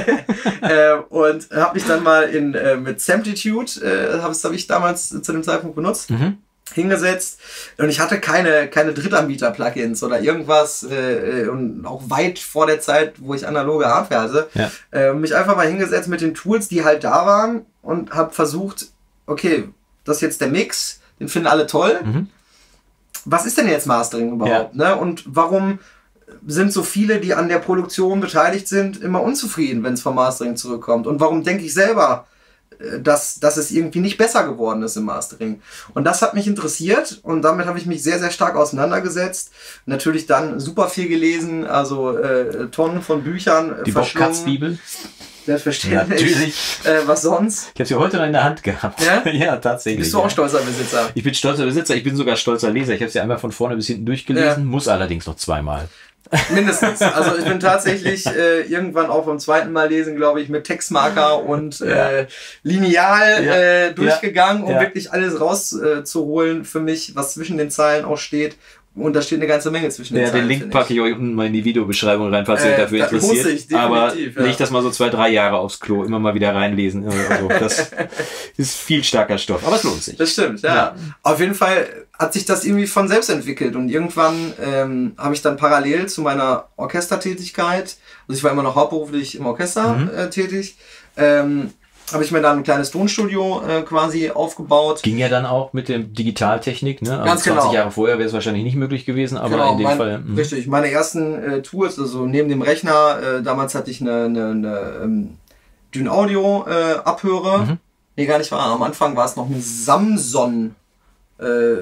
äh, und habe mich dann mal in, äh, mit Samplitude, äh, habe hab ich damals zu dem Zeitpunkt benutzt, mhm. hingesetzt und ich hatte keine, keine Drittanbieter-Plugins oder irgendwas äh, und auch weit vor der Zeit, wo ich analoge Hardware hatte, ja. äh, mich einfach mal hingesetzt mit den Tools, die halt da waren und habe versucht, okay, das ist jetzt der Mix, den finden alle toll. Mhm. Was ist denn jetzt Mastering überhaupt? Ja. Ne? Und warum sind so viele, die an der Produktion beteiligt sind, immer unzufrieden, wenn es vom Mastering zurückkommt? Und warum denke ich selber, dass, dass es irgendwie nicht besser geworden ist im Mastering? Und das hat mich interessiert und damit habe ich mich sehr, sehr stark auseinandergesetzt. Natürlich dann super viel gelesen, also äh, Tonnen von Büchern. Die Bob Katz-Bibel. Selbstverständlich. Natürlich. Äh, was sonst? Ich habe sie heute noch in der Hand gehabt. Ja, ja tatsächlich. Bist du auch ja. stolzer Besitzer? Ich bin stolzer Besitzer, ich bin sogar stolzer Leser. Ich habe sie einmal von vorne bis hinten durchgelesen, ja. muss allerdings noch zweimal. Mindestens. Also ich bin tatsächlich äh, irgendwann auch beim zweiten Mal lesen, glaube ich, mit Textmarker und äh, ja. Lineal ja. äh, durchgegangen, um ja. wirklich alles rauszuholen äh, für mich, was zwischen den Zeilen auch steht. Und da steht eine ganze Menge zwischen den Ja, Zeilen, den Link packe ich euch unten mal in die Videobeschreibung rein, falls ihr euch Äh, dafür das muss interessiert. ich, definitiv, Aber ja. legt das mal so zwei, drei Jahre aufs Klo, immer mal wieder reinlesen. Also das ist viel starker Stoff, aber es lohnt sich. Das stimmt, ja. Ja. Auf jeden Fall hat sich das irgendwie von selbst entwickelt und irgendwann ähm, habe ich dann parallel zu meiner Orchestertätigkeit, also ich war immer noch hauptberuflich im Orchester Mhm. äh, tätig, ähm, habe ich mir dann ein kleines Tonstudio äh, quasi aufgebaut. Ging ja dann auch mit der Digitaltechnik, ne? Also Ganz zwanzig genau. Jahre vorher wäre es wahrscheinlich nicht möglich gewesen, aber Genau, in dem mein, Fall. mh. Richtig, meine ersten äh, Tools, also neben dem Rechner, äh, damals hatte ich eine, eine, eine ähm, Dyn Audio äh, Abhörer. Mhm. Nee, gar nicht wahr. Am Anfang war es noch eine Samson. Äh,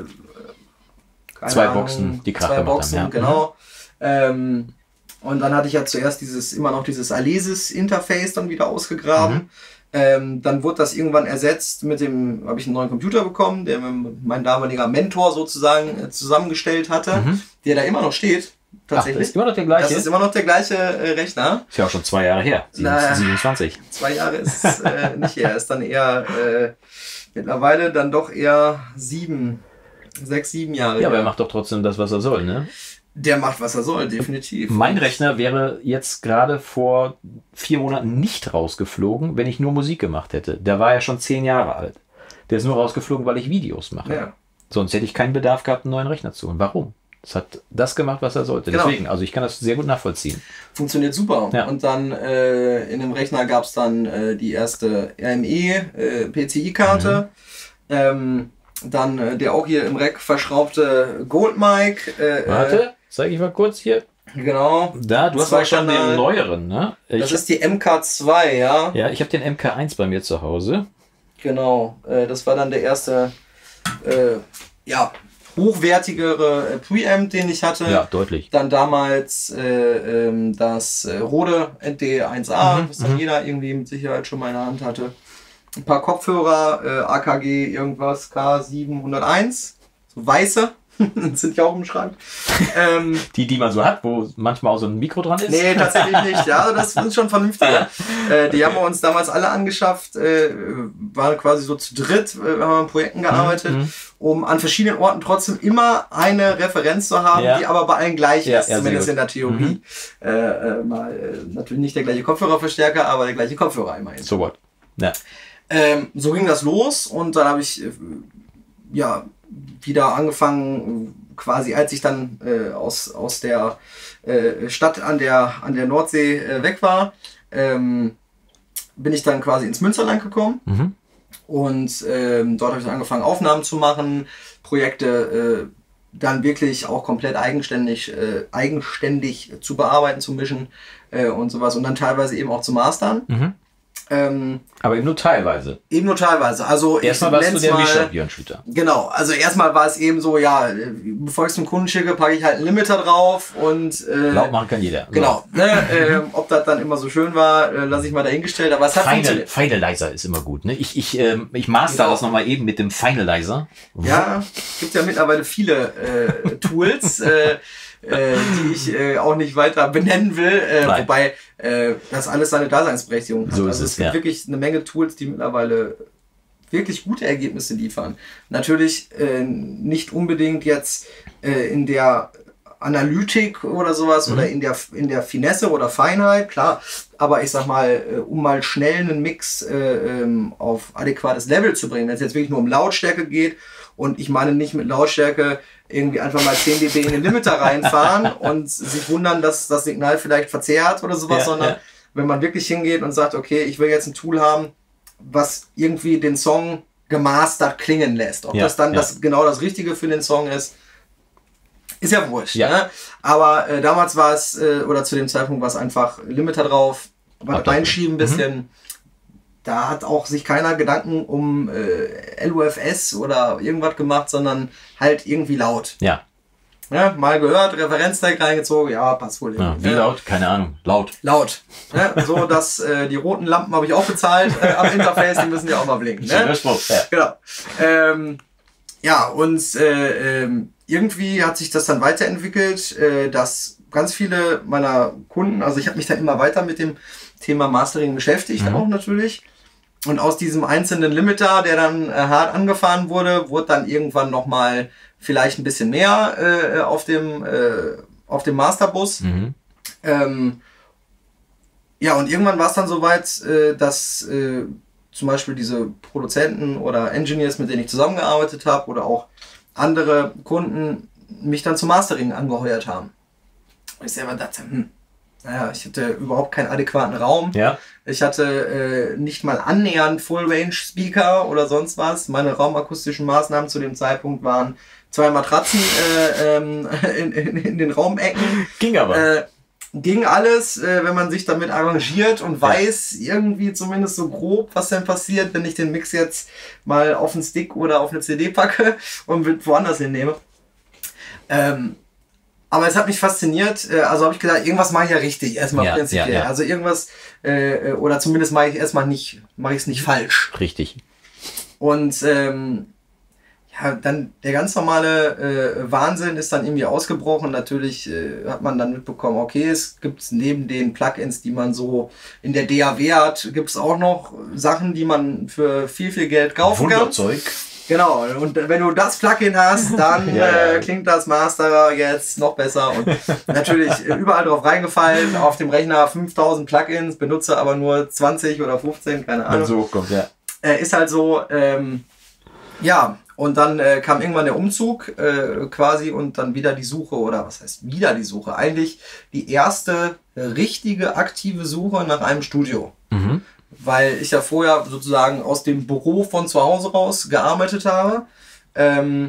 keine Zwei Ahnung, Boxen, die Krach Zwei gemacht haben, Boxen, ja. genau. Ähm, und dann hatte ich ja zuerst dieses, immer noch dieses Alesis Interface dann wieder ausgegraben. Mhm. Ähm, dann wurde das irgendwann ersetzt mit dem, habe ich einen neuen Computer bekommen, der mir mein damaliger Mentor sozusagen äh, zusammengestellt hatte, Mhm. der da immer noch steht. Ach, Tatsächlich. das ist immer noch der gleiche. Das ist immer noch der gleiche äh, Rechner. Ist ja auch schon zwei Jahre her. Naja. siebenundzwanzig. Zwei Jahre ist es äh, nicht her. Ist dann eher äh, mittlerweile dann doch eher sieben, sechs, sieben Jahre. Ja, aber er her. macht doch trotzdem das, was er soll, ne? Der macht, was er soll, definitiv. Mein Rechner wäre jetzt gerade vor vier Monaten nicht rausgeflogen, wenn ich nur Musik gemacht hätte. Der war ja schon zehn Jahre alt. Der ist nur rausgeflogen, weil ich Videos mache. Ja. Sonst hätte ich keinen Bedarf gehabt, einen neuen Rechner zu holen. Warum? Es hat das gemacht, was er sollte. Genau. Deswegen, also ich kann das sehr gut nachvollziehen. Funktioniert super. Ja. Und dann äh, in dem Rechner gab es dann äh, die erste R M E äh, P C I-Karte. Mhm. Ähm, dann äh, der auch hier im Rack verschraubte Goldmic. Äh, Warte, zeige ich mal kurz hier. Äh, genau. Da, du hast Zwei auch schon Kanal. den neueren, ne? Das Ich, ist die M K zwei, ja. ja, ich habe den M K eins bei mir zu Hause. Genau. Äh, das war dann der erste, äh, ja, hochwertigere äh, Preamp, den ich hatte. Ja, deutlich. Dann damals äh, ähm, das äh, Rode N D eins A, Mhm, was dann mhm. jeder irgendwie mit Sicherheit schon mal in der Hand hatte. Ein paar Kopfhörer, äh, A K G irgendwas, K siebenhunderteins, so weiße, sind ja auch im Schrank. ähm, Die, die man so hat, wo manchmal auch so ein Mikro dran ist. nee, tatsächlich nicht. Ja, also das sind schon vernünftige. äh, die haben wir uns damals alle angeschafft, äh, waren quasi so zu dritt, äh, haben wir an Projekten gearbeitet, Mhm. um an verschiedenen Orten trotzdem immer eine Referenz zu haben, Ja. die aber bei allen gleich Ja, ist, ja, sehr zumindest gut. in der Theorie. Äh, äh, mal, äh, natürlich nicht der gleiche Kopfhörerverstärker, aber der gleiche Kopfhörer immerhin. So what? Ja. Ähm, so ging das los und dann habe ich äh, ja wieder angefangen, quasi als ich dann äh, aus, aus der äh, Stadt an der, an der Nordsee äh, weg war, ähm, bin ich dann quasi ins Münsterland gekommen. Mhm. Und ähm, dort habe ich dann angefangen, Aufnahmen zu machen, Projekte äh, dann wirklich auch komplett eigenständig, äh, eigenständig zu bearbeiten, zu mischen äh, und sowas. Und dann teilweise eben auch zu mastern. Mhm. Ähm, Aber eben nur teilweise. eben nur teilweise. Also Erstmal ich warst du nenn's der mal- Mischer, Björn Schlüter. Genau, also erstmal war es eben so, ja, äh, bevor ich es zum Kunden schicke, packe ich halt einen Limiter drauf und äh, Laut machen kann jeder. So. genau. Ne, äh, ob das dann immer so schön war, äh, lasse ich mal dahingestellt, aber es hat Final, funktioniert. Finalizer ist immer gut. Ne? Ich, ich, ähm, ich master Genau. das nochmal eben mit dem Finalizer. Ja, es gibt ja mittlerweile viele äh, Tools, äh, äh, die ich äh, auch nicht weiter benennen will, äh, Nein. wobei äh, das alles seine Daseinsberechtigung hat. So ist also es, es gibt ja. wirklich eine Menge Tools, die mittlerweile wirklich gute Ergebnisse liefern. Natürlich äh, nicht unbedingt jetzt äh, in der Analytik oder sowas Mhm. oder in der, in der Finesse oder Feinheit, klar, aber ich sag mal, äh, um mal schnell einen Mix äh, ähm, auf adäquates Level zu bringen, wenn es jetzt wirklich nur um Lautstärke geht und ich meine nicht mit Lautstärke irgendwie einfach mal zehn dB in den Limiter reinfahren und sich wundern, dass das Signal vielleicht verzerrt oder sowas, Ja, sondern ja. wenn man wirklich hingeht und sagt, okay, ich will jetzt ein Tool haben, was irgendwie den Song gemastert klingen lässt. Ob Ja, das dann ja. das genau das Richtige für den Song ist, ist ja wurscht. Ja. Ne? Aber äh, damals war es, äh, oder zu dem Zeitpunkt war es einfach Limiter drauf, was Ach, reinschieben ein das- bisschen. Da hat auch sich keiner Gedanken um äh, L U F S oder irgendwas gemacht, sondern halt irgendwie laut. Ja. Ja, mal gehört, Referenztag reingezogen, ja, passt wohl. ja. Wie Ja. laut? Keine Ahnung. Laut. Laut. Ne? So, dass äh, die roten Lampen habe ich auch bezahlt äh, am Interface, die müssen ja auch mal blinken. Schöner Ne? Spruch. Ja. Genau. Ähm, ja, und äh, ähm, irgendwie hat sich das dann weiterentwickelt, äh, dass ganz viele meiner Kunden, also ich habe mich dann immer weiter mit dem Thema Mastering beschäftigt, Mhm. auch natürlich. Und aus diesem einzelnen Limiter, der dann äh, hart angefahren wurde, wurde dann irgendwann nochmal vielleicht ein bisschen mehr äh, auf dem, äh, auf dem Masterbus. Mhm. Ähm, ja, und irgendwann war es dann soweit, äh, dass äh, zum Beispiel diese Produzenten oder Engineers, mit denen ich zusammengearbeitet habe, oder auch andere Kunden mich dann zum Mastering angeheuert haben. Und ich selber dachte, hm, naja, ich hatte überhaupt keinen adäquaten Raum. Ja. Ich hatte äh, nicht mal annähernd Full-Range-Speaker oder sonst was. Meine raumakustischen Maßnahmen zu dem Zeitpunkt waren zwei Matratzen äh, ähm, in, in, in den Raumecken. Ging aber. Äh, ging alles, äh, wenn man sich damit arrangiert und weiß irgendwie zumindest so grob, was denn passiert, wenn ich den Mix jetzt mal auf einen Stick oder auf eine C D packe und woanders hinnehme. Ähm, aber es hat mich fasziniert, äh, also habe ich gedacht, irgendwas mache ich ja richtig, erstmal Ja, prinzipiell. ja, ja. Also irgendwas, äh, oder zumindest mache ich erstmal nicht, mache ich es nicht falsch. Richtig. Und ähm, ja, dann der ganz normale äh, Wahnsinn ist dann irgendwie ausgebrochen. Natürlich äh, hat man dann mitbekommen, okay, es gibt neben den Plugins, die man so in der D A W hat, gibt es auch noch Sachen, die man für viel, viel Geld kaufen kann. Wunderzeug. Genau, und wenn du das Plugin hast, dann Ja, ja. äh, klingt das Masterer jetzt noch besser. Und natürlich äh, überall drauf reingefallen, auf dem Rechner fünftausend Plugins, benutze aber nur zwanzig oder fünfzehn, keine Ahnung. Wenn so kommt, ja. Äh, ist halt so, ähm, ja, und dann äh, kam irgendwann der Umzug äh, quasi und dann wieder die Suche, oder was heißt wieder die Suche? Eigentlich die erste richtige aktive Suche nach einem Studio. Mhm. Weil ich ja vorher sozusagen aus dem Büro von zu Hause raus gearbeitet habe. Ähm,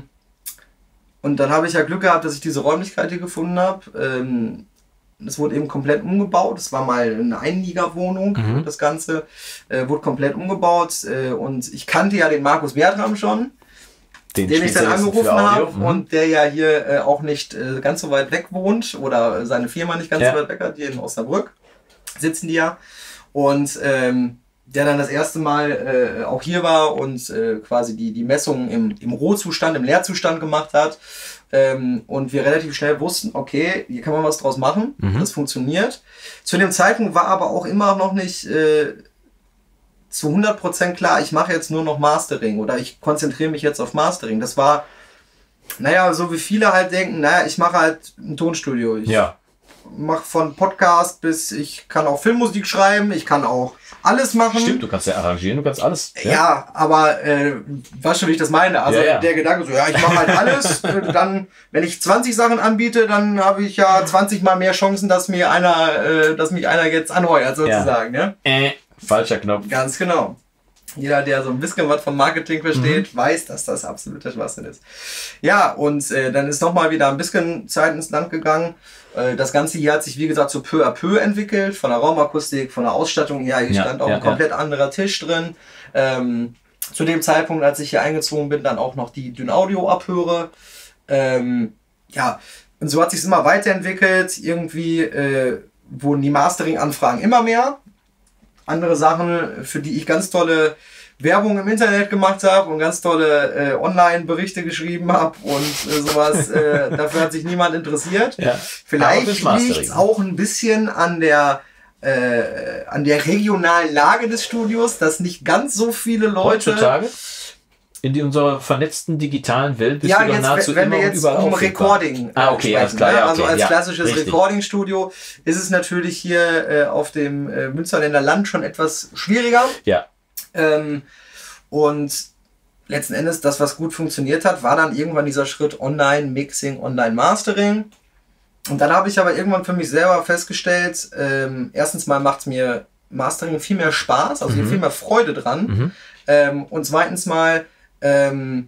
und dann habe ich ja Glück gehabt, dass ich diese Räumlichkeit hier gefunden habe. Ähm, es wurde eben komplett umgebaut. Es war mal eine Einliegerwohnung. Mhm. Das Ganze äh, wurde komplett umgebaut. Äh, und ich kannte ja den Markus Bertram schon, Den, den ich dann Spezialisten angerufen für Audio. habe. Mhm. Und der ja hier äh, auch nicht äh, ganz so weit weg wohnt. Oder seine Firma nicht ganz Ja. so weit weg hat. Hier in Osnabrück sitzen die ja. Und ähm, der dann das erste Mal äh, auch hier war und äh, quasi die, die Messungen im, im Rohzustand, im Leerzustand gemacht hat. Ähm, und wir relativ schnell wussten, okay, hier kann man was draus machen, Mhm. das funktioniert. Zu dem Zeitpunkt war aber auch immer noch nicht äh, zu hundert Prozent klar, ich mache jetzt nur noch Mastering oder ich konzentriere mich jetzt auf Mastering. Das war, naja, so wie viele halt denken, naja, ich mache halt ein Tonstudio. Ich Ja. mache von Podcast bis, ich kann auch Filmmusik schreiben, ich kann auch alles machen. Stimmt, du kannst ja arrangieren, du kannst alles. Ja, aber äh, weißt du, wie ich das meine? Also Ja, ja. der Gedanke so, ja, ich mache halt alles. äh, dann, wenn ich zwanzig Sachen anbiete, dann habe ich ja zwanzig mal mehr Chancen, dass mir einer, äh, dass mich einer jetzt anheuert sozusagen. Ne? Äh, falscher Knopf. Ganz genau. Jeder, der so ein bisschen was vom Marketing versteht, mhm. weiß, dass das absoluter Schwachsinn ist. Ja, und äh, dann ist nochmal wieder ein bisschen Zeit ins Land gegangen. Äh, das Ganze hier hat sich, wie gesagt, so peu à peu entwickelt. Von der Raumakustik, von der Ausstattung her. Hier Ja, stand auch ja, ein komplett ja. anderer Tisch drin. Ähm, zu dem Zeitpunkt, als ich hier eingezogen bin, dann auch noch die Dyn-Audio-Abhöre. Ähm, ja, und so hat sich immer weiterentwickelt. Irgendwie äh, wurden die Mastering-Anfragen immer mehr. Andere Sachen, für die ich ganz tolle Werbung im Internet gemacht habe und ganz tolle äh, Online-Berichte geschrieben habe und äh, sowas. Äh, dafür hat sich niemand interessiert. Ja. Vielleicht liegt es auch ein bisschen an der, äh, an der regionalen Lage des Studios, dass nicht ganz so viele Leute... Heutzutage? In unserer vernetzten digitalen Welt bist ja, du doch jetzt, nahezu wenn immer wir und jetzt überall um auffindbar. Recording Ah, okay, sprechen, alles klar. ne? Ja, okay, Also als ja, klassisches richtig. Recording-Studio ist es natürlich hier äh, auf dem äh, Münsterländer Land schon etwas schwieriger. Ja. Ähm, und letzten Endes, das, was gut funktioniert hat, war dann irgendwann dieser Schritt Online-Mixing, Online-Mastering. Und dann habe ich aber irgendwann für mich selber festgestellt, ähm, erstens mal macht es mir Mastering viel mehr Spaß, also Mhm. viel mehr Freude dran. Mhm. Ähm, und zweitens mal, ähm,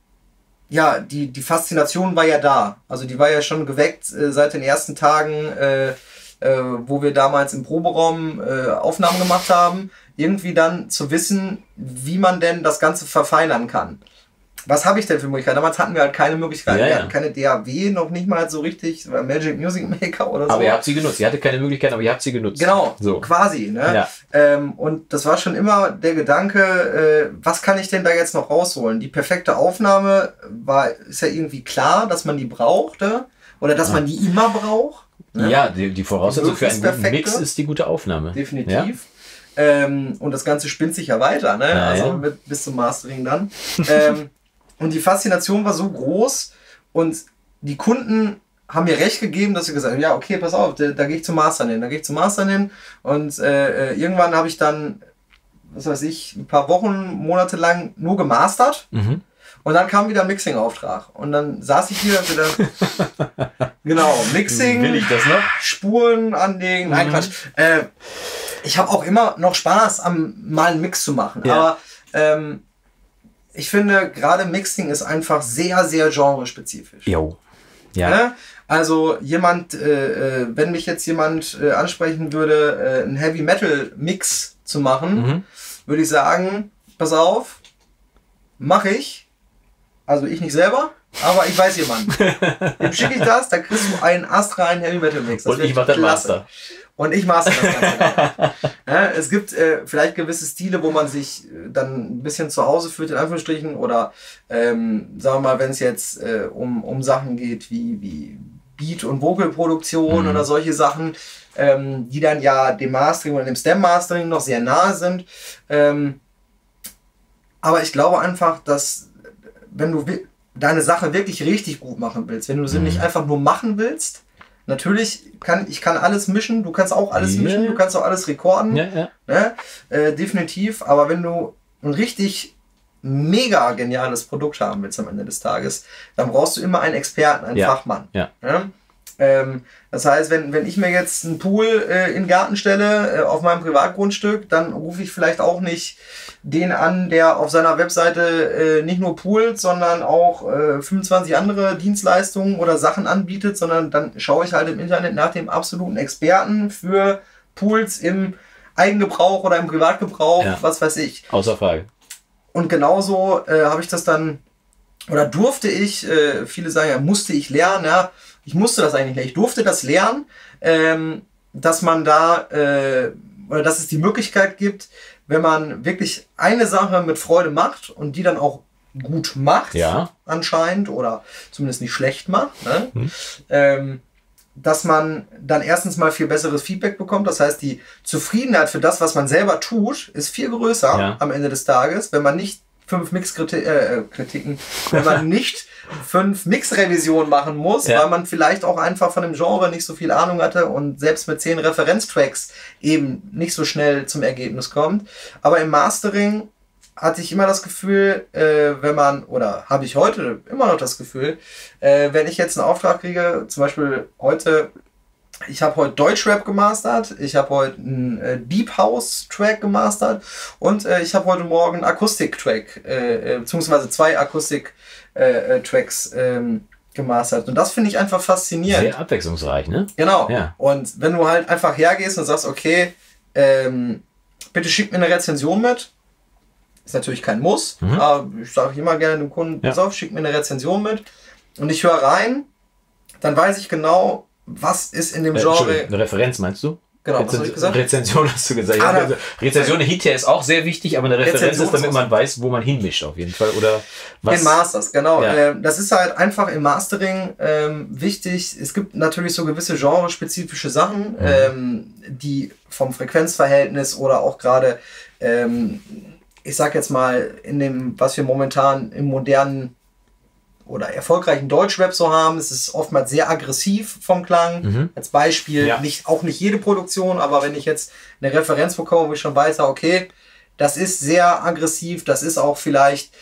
ja, die, die Faszination war ja da. Also die war ja schon geweckt äh, seit den ersten Tagen, äh, äh, wo wir damals im Proberaum äh, Aufnahmen gemacht haben. Irgendwie dann zu wissen, wie man denn das Ganze verfeinern kann. Was habe ich denn für Möglichkeiten? Damals hatten wir halt keine Möglichkeiten. Ja, wir ja. hatten keine D A W, noch nicht mal so richtig, Magic Music Maker oder so. Aber ihr habt sie genutzt. Ihr hattet keine Möglichkeit, aber ihr habt sie genutzt. Genau, So. quasi. Ne? Ja. Ähm, und das war schon immer der Gedanke, äh, was kann ich denn da jetzt noch rausholen? Die perfekte Aufnahme war, ist ja irgendwie klar, dass man die brauchte oder dass Ah. man die immer braucht. Ne? Ja, die, die Voraussetzung für einen guten Perfekte. Mix ist die gute Aufnahme. Definitiv. Ja? Ähm, und das Ganze spinnt sich ja weiter, ne? Ja, also ja. Mit, bis zum Mastering dann. ähm, und die Faszination war so groß und die Kunden haben mir recht gegeben, dass sie gesagt haben, ja, okay, pass auf, da, da gehe ich zum Mastern hin, da gehe ich zum Mastern hin und äh, irgendwann habe ich dann, was weiß ich, ein paar Wochen, Monate lang nur gemastert mhm. und dann kam wieder ein Mixing-Auftrag und dann saß ich hier wieder, genau, Mixing, will ich das noch? Spuren anlegen, nein, mhm. Quatsch. Äh, ich habe auch immer noch Spaß, am mal einen Mix zu machen, ja. aber ähm, ich finde, gerade Mixing ist einfach sehr, sehr genrespezifisch. Jo. Ja. Ja. Also jemand, äh, äh, wenn mich jetzt jemand äh, ansprechen würde, äh, einen Heavy Metal Mix zu machen, mhm. würde ich sagen, pass auf, mache ich. Also ich nicht selber, aber ich weiß jemanden. Dem schicke ich das, dann kriegst du einen astreinen Heavy Metal Mix. Das und ich mache den Master. Und ich master das Ganze. Ja, es gibt äh, vielleicht gewisse Stile, wo man sich äh, dann ein bisschen zu Hause fühlt, in Anführungsstrichen, oder ähm, sagen wir mal, wenn es jetzt äh, um, um Sachen geht wie, wie Beat- und Vocalproduktion mhm. oder solche Sachen, ähm, die dann ja dem Mastering oder dem Stem-Mastering noch sehr nahe sind. Ähm, aber ich glaube einfach, dass wenn du deine Sache wirklich richtig gut machen willst, wenn du sie mhm. nicht einfach nur machen willst, natürlich kann ich kann alles mischen, du kannst auch alles yeah. mischen, du kannst auch alles recorden, ja, ja. Ne? Äh, definitiv, aber wenn du ein richtig mega geniales Produkt haben willst am Ende des Tages, dann brauchst du immer einen Experten, einen ja. Fachmann. Ja. Ne? Ähm, das heißt, wenn, wenn ich mir jetzt einen Pool äh, in den Garten stelle, äh, auf meinem Privatgrundstück, dann rufe ich vielleicht auch nicht den an, der auf seiner Webseite äh, nicht nur Pools, sondern auch äh, fünfundzwanzig andere Dienstleistungen oder Sachen anbietet, sondern dann schaue ich halt im Internet nach dem absoluten Experten für Pools im Eigengebrauch oder im Privatgebrauch, ja. was weiß ich. Außer Frage. Und genauso äh, habe ich das dann, oder durfte ich, äh, viele sagen ja, musste ich lernen, ja, ich musste das eigentlich nicht, ich durfte das lernen, ähm, dass man da, äh, oder dass es die Möglichkeit gibt, wenn man wirklich eine Sache mit Freude macht und die dann auch gut macht, ja. anscheinend, oder zumindest nicht schlecht macht, ne? Hm. ähm, dass man dann erstens mal viel besseres Feedback bekommt. Das heißt, die Zufriedenheit für das, was man selber tut, ist viel größer ja. am Ende des Tages, wenn man nicht fünf Mix-Kritiken, äh, Kritiken, wenn man nicht fünf Mix-Revisionen machen muss, ja. weil man vielleicht auch einfach von dem Genre nicht so viel Ahnung hatte und selbst mit zehn Referenztracks eben nicht so schnell zum Ergebnis kommt. Aber im Mastering hatte ich immer das Gefühl, äh, wenn man, oder habe ich heute immer noch das Gefühl, äh, wenn ich jetzt einen Auftrag kriege, zum Beispiel heute, ich habe heute Deutschrap gemastert, ich habe heute einen äh, Deep House Track gemastert und äh, ich habe heute Morgen einen Akustik-Track, äh, äh, beziehungsweise zwei Akustik-Tracks äh, ähm, gemastert. Und das finde ich einfach faszinierend. Sehr abwechslungsreich, ne? Genau. Ja. Und wenn du halt einfach hergehst und sagst, okay, ähm, bitte schick mir eine Rezension mit, ist natürlich kein Muss, mhm. aber ich sage immer gerne dem Kunden, pass ja. auf, schick mir eine Rezension mit und ich höre rein, dann weiß ich genau, was ist in dem Genre... Äh, eine Referenz meinst du? Genau, Rezen- was habe ich gesagt? Rezension hast du gesagt. Ah, ja, also Rezension hinterher ist auch sehr wichtig, aber eine Referenz Rezension ist, damit ist man weiß, wo man hinmischt auf jeden Fall. Oder was? In Masters, genau. Ja. Ähm, das ist halt einfach im Mastering ähm, wichtig. Es gibt natürlich so gewisse genrespezifische Sachen, mhm. ähm, die vom Frequenzverhältnis oder auch gerade, ähm, ich sag jetzt mal, in dem, was wir momentan im modernen oder erfolgreichen Deutschrap so haben, es ist oftmals sehr aggressiv vom Klang. Mhm. Als Beispiel, ja. nicht, auch nicht jede Produktion, aber wenn ich jetzt eine Referenz bekomme, wo ich schon weiß, okay, das ist sehr aggressiv, das ist auch vielleicht,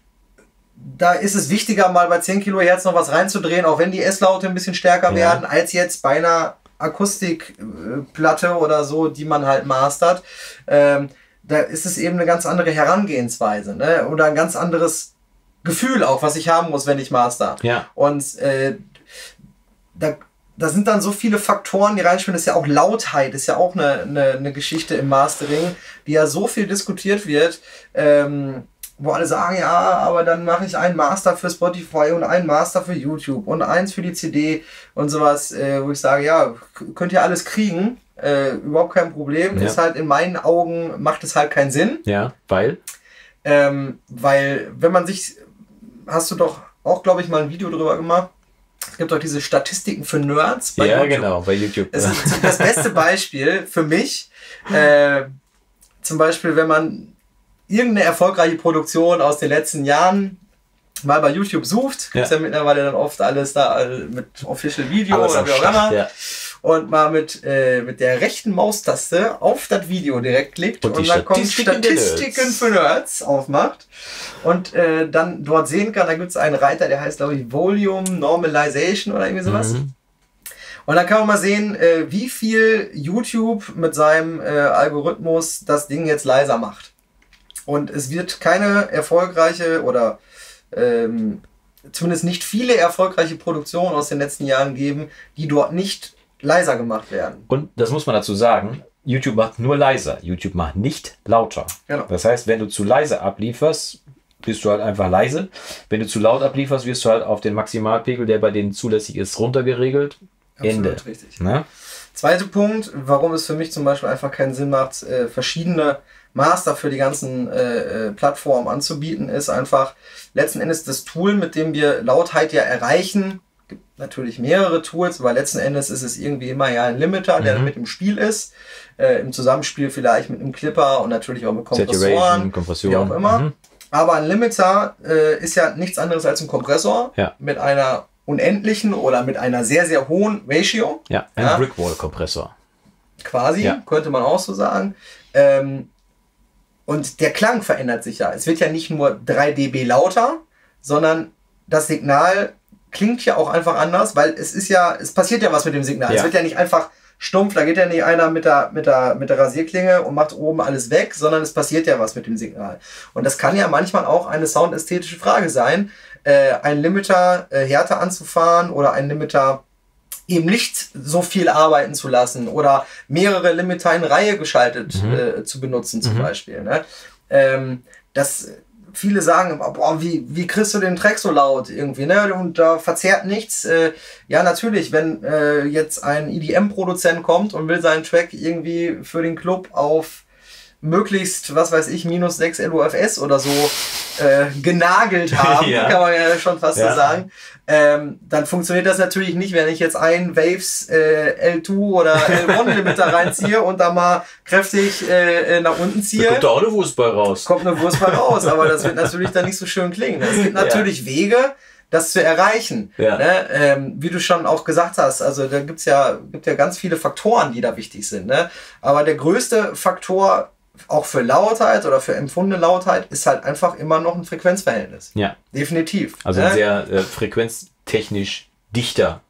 da ist es wichtiger, mal bei zehn Kilohertz noch was reinzudrehen, auch wenn die S-Laute ein bisschen stärker ja. werden, als jetzt bei einer Akustikplatte oder so, die man halt mastert. Ähm, da ist es eben eine ganz andere Herangehensweise, ne? Oder ein ganz anderes Gefühl auch, was ich haben muss, wenn ich master. Ja. Und äh, da, da sind dann so viele Faktoren, die reinspielen. Das ist ja auch Lautheit, ist ja auch eine, eine, eine Geschichte im Mastering, die ja so viel diskutiert wird, ähm, wo alle sagen, ja, aber dann mache ich einen Master für Spotify und einen Master für YouTube und eins für die C D und sowas, äh, wo ich sage, ja, könnt ihr alles kriegen, äh, überhaupt kein Problem. Ja. Ist halt in meinen Augen, macht es halt keinen Sinn. Ja, weil? Ähm, weil, wenn man sich, hast du doch auch, glaube ich, mal ein Video drüber gemacht, es gibt doch diese Statistiken für Nerds bei ja, YouTube. Ja, genau, bei YouTube. Das ist das beste Beispiel für mich. Äh, zum Beispiel, wenn man irgendeine erfolgreiche Produktion aus den letzten Jahren mal bei YouTube sucht, gibt es ja. ja mittlerweile dann oft alles da mit Official Video alles oder wie auch immer. Ja. Und mal mit, äh, mit der rechten Maustaste auf das Video direkt klickt und, und dann kommt Statistiken für Nerds aufmacht und äh, dann dort sehen kann, da gibt es einen Reiter, der heißt glaube ich Volume Normalization oder irgendwie sowas. Mhm. Und dann kann man mal sehen, äh, wie viel YouTube mit seinem äh, Algorithmus das Ding jetzt leiser macht. Und es wird keine erfolgreiche oder ähm, zumindest nicht viele erfolgreiche Produktionen aus den letzten Jahren geben, die dort nicht leiser gemacht werden. Und das muss man dazu sagen, YouTube macht nur leiser. YouTube macht nicht lauter. Genau. Das heißt, wenn du zu leise ablieferst, bist du halt einfach leise. Wenn du zu laut ablieferst, wirst du halt auf den Maximalpegel, der bei denen zulässig ist, runtergeregelt. Absolut Ende. Richtig. Na? Zweiter Punkt, warum es für mich zum Beispiel einfach keinen Sinn macht, äh, verschiedene Master für die ganzen äh, Plattformen anzubieten, ist einfach letzten Endes das Tool, mit dem wir Lautheit ja erreichen. Es gibt natürlich mehrere Tools, aber letzten Endes ist es irgendwie immer ja ein Limiter, der mhm. mit im Spiel ist. Äh, Im Zusammenspiel vielleicht mit einem Clipper und natürlich auch mit Kompressoren, Kompression, wie auch immer. Mhm. Aber ein Limiter äh, ist ja nichts anderes als ein Kompressor ja. mit einer unendlichen oder mit einer sehr, sehr hohen Ratio. Ja, ein ja. Brickwall-Kompressor. Quasi, ja. könnte man auch so sagen. Ähm, und der Klang verändert sich ja. Es wird ja nicht nur drei Dezibel lauter, sondern das Signal klingt ja auch einfach anders, weil es ist ja, es passiert ja was mit dem Signal. Ja. Es wird ja nicht einfach stumpf, da geht ja nicht einer mit der, mit der, mit der Rasierklinge und macht oben alles weg, sondern es passiert ja was mit dem Signal. Und das kann ja manchmal auch eine soundästhetische Frage sein, äh, einen Limiter äh, härter anzufahren oder einen Limiter eben nicht so viel arbeiten zu lassen oder mehrere Limiter in Reihe geschaltet mhm. äh, zu benutzen zum mhm. Beispiel. Ne? Ähm, das Viele sagen, boah, wie, wie kriegst du den Track so laut irgendwie, ne? Und da verzerrt nichts. Äh, ja, natürlich, wenn äh, jetzt ein E D M-Produzent kommt und will seinen Track irgendwie für den Club auf möglichst, was weiß ich, minus sechs L U F S oder so äh, genagelt haben, ja. kann man ja schon fast ja. so sagen, ähm, dann funktioniert das natürlich nicht, wenn ich jetzt ein Waves äh, L zwei oder L eins Limiter reinziehe und da mal kräftig äh, nach unten ziehe. Da kommt da auch eine Wurst bei raus. Kommt eine Wurst bei raus, aber das wird natürlich dann nicht so schön klingen. Es gibt natürlich ja. Wege, das zu erreichen. Ja. Ne? Ähm, wie du schon auch gesagt hast, also da gibt's ja, gibt ja ganz viele Faktoren, die da wichtig sind. Ne? Aber der größte Faktor auch für Lautheit oder für empfundene Lautheit ist halt einfach immer noch ein Frequenzverhältnis. Ja. Definitiv. Also ne? ein sehr äh, frequenztechnisch dichter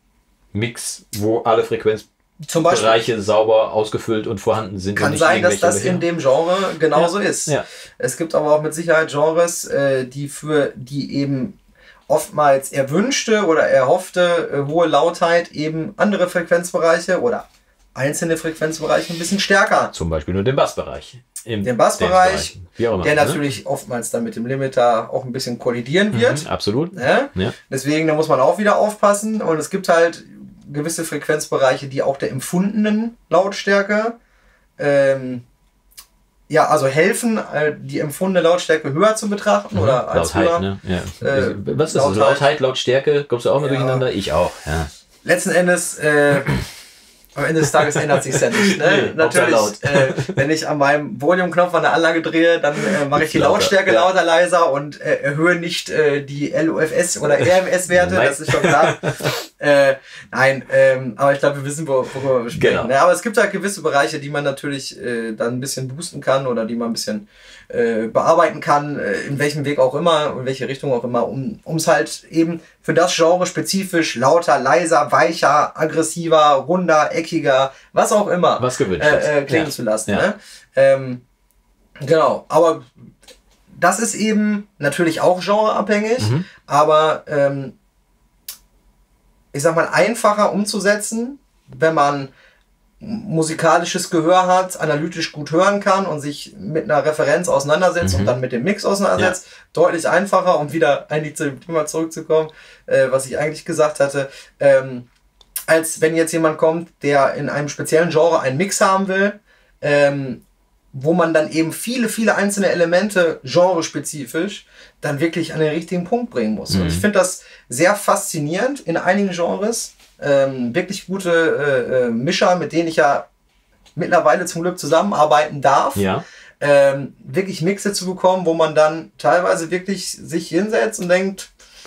Mix, wo alle Frequenzbereiche sauber ausgefüllt und vorhanden sind. Kann sein, dass das in dem Genre genauso ja. ist. Ja. Es gibt aber auch mit Sicherheit Genres, äh, die für die eben oftmals erwünschte oder erhoffte äh, hohe Lautheit eben andere Frequenzbereiche oder einzelne Frequenzbereiche ein bisschen stärker. Zum Beispiel nur den Bassbereich. Im den Bassbereich, immer, der ne? natürlich oftmals dann mit dem Limiter auch ein bisschen kollidieren wird. Mhm, absolut. Ne? Ja. Deswegen, da muss man auch wieder aufpassen. Und es gibt halt gewisse Frequenzbereiche, die auch der empfundenen Lautstärke ähm, ja, also helfen, die empfundene Lautstärke höher zu betrachten. Mhm, oder als Lautheit, höher. Ne? Ja. Äh, Was ist das? Lautheit, Lautheit Lautstärke? Kommst du auch mal ja. durcheinander? Ich auch. Ja. Letzten Endes äh, am Ende des Tages ändert sich ja nicht. Ne? Nee, natürlich, äh, wenn ich an meinem Volume-Knopf an der Anlage drehe, dann äh, mache ich die Lautstärke lauter, ja. leiser und äh, erhöhe nicht äh, die L U F S oder R M S-Werte, das ist schon klar. äh, nein, ähm, aber ich glaube, wir wissen, worüber wir sprechen. Genau. Ne? Aber es gibt halt gewisse Bereiche, die man natürlich äh, dann ein bisschen boosten kann oder die man ein bisschen äh, bearbeiten kann, äh, in welchem Weg auch immer, in welche Richtung auch immer, um es halt eben für das Genre spezifisch lauter, leiser, weicher, aggressiver, runder, eckiger, was auch immer was gewünscht äh, äh, klingen ja. zu lassen. Ja. Ne? Ähm, genau, aber das ist eben natürlich auch genreabhängig, mhm. aber ähm, ich sag mal einfacher umzusetzen, wenn man musikalisches Gehör hat, analytisch gut hören kann und sich mit einer Referenz auseinandersetzt mhm. und dann mit dem Mix auseinandersetzt, ja. deutlich einfacher, um wieder eigentlich zu dem Thema zurückzukommen, äh, was ich eigentlich gesagt hatte, ähm, als wenn jetzt jemand kommt, der in einem speziellen Genre einen Mix haben will, ähm, wo man dann eben viele, viele einzelne Elemente genrespezifisch dann wirklich an den richtigen Punkt bringen muss. Mhm. Und ich finde das sehr faszinierend in einigen Genres. Ähm, wirklich gute äh, äh, Mischer, mit denen ich ja mittlerweile zum Glück zusammenarbeiten darf. Ja. ähm, wirklich Mixe zu bekommen, wo man dann teilweise wirklich sich hinsetzt und denkt,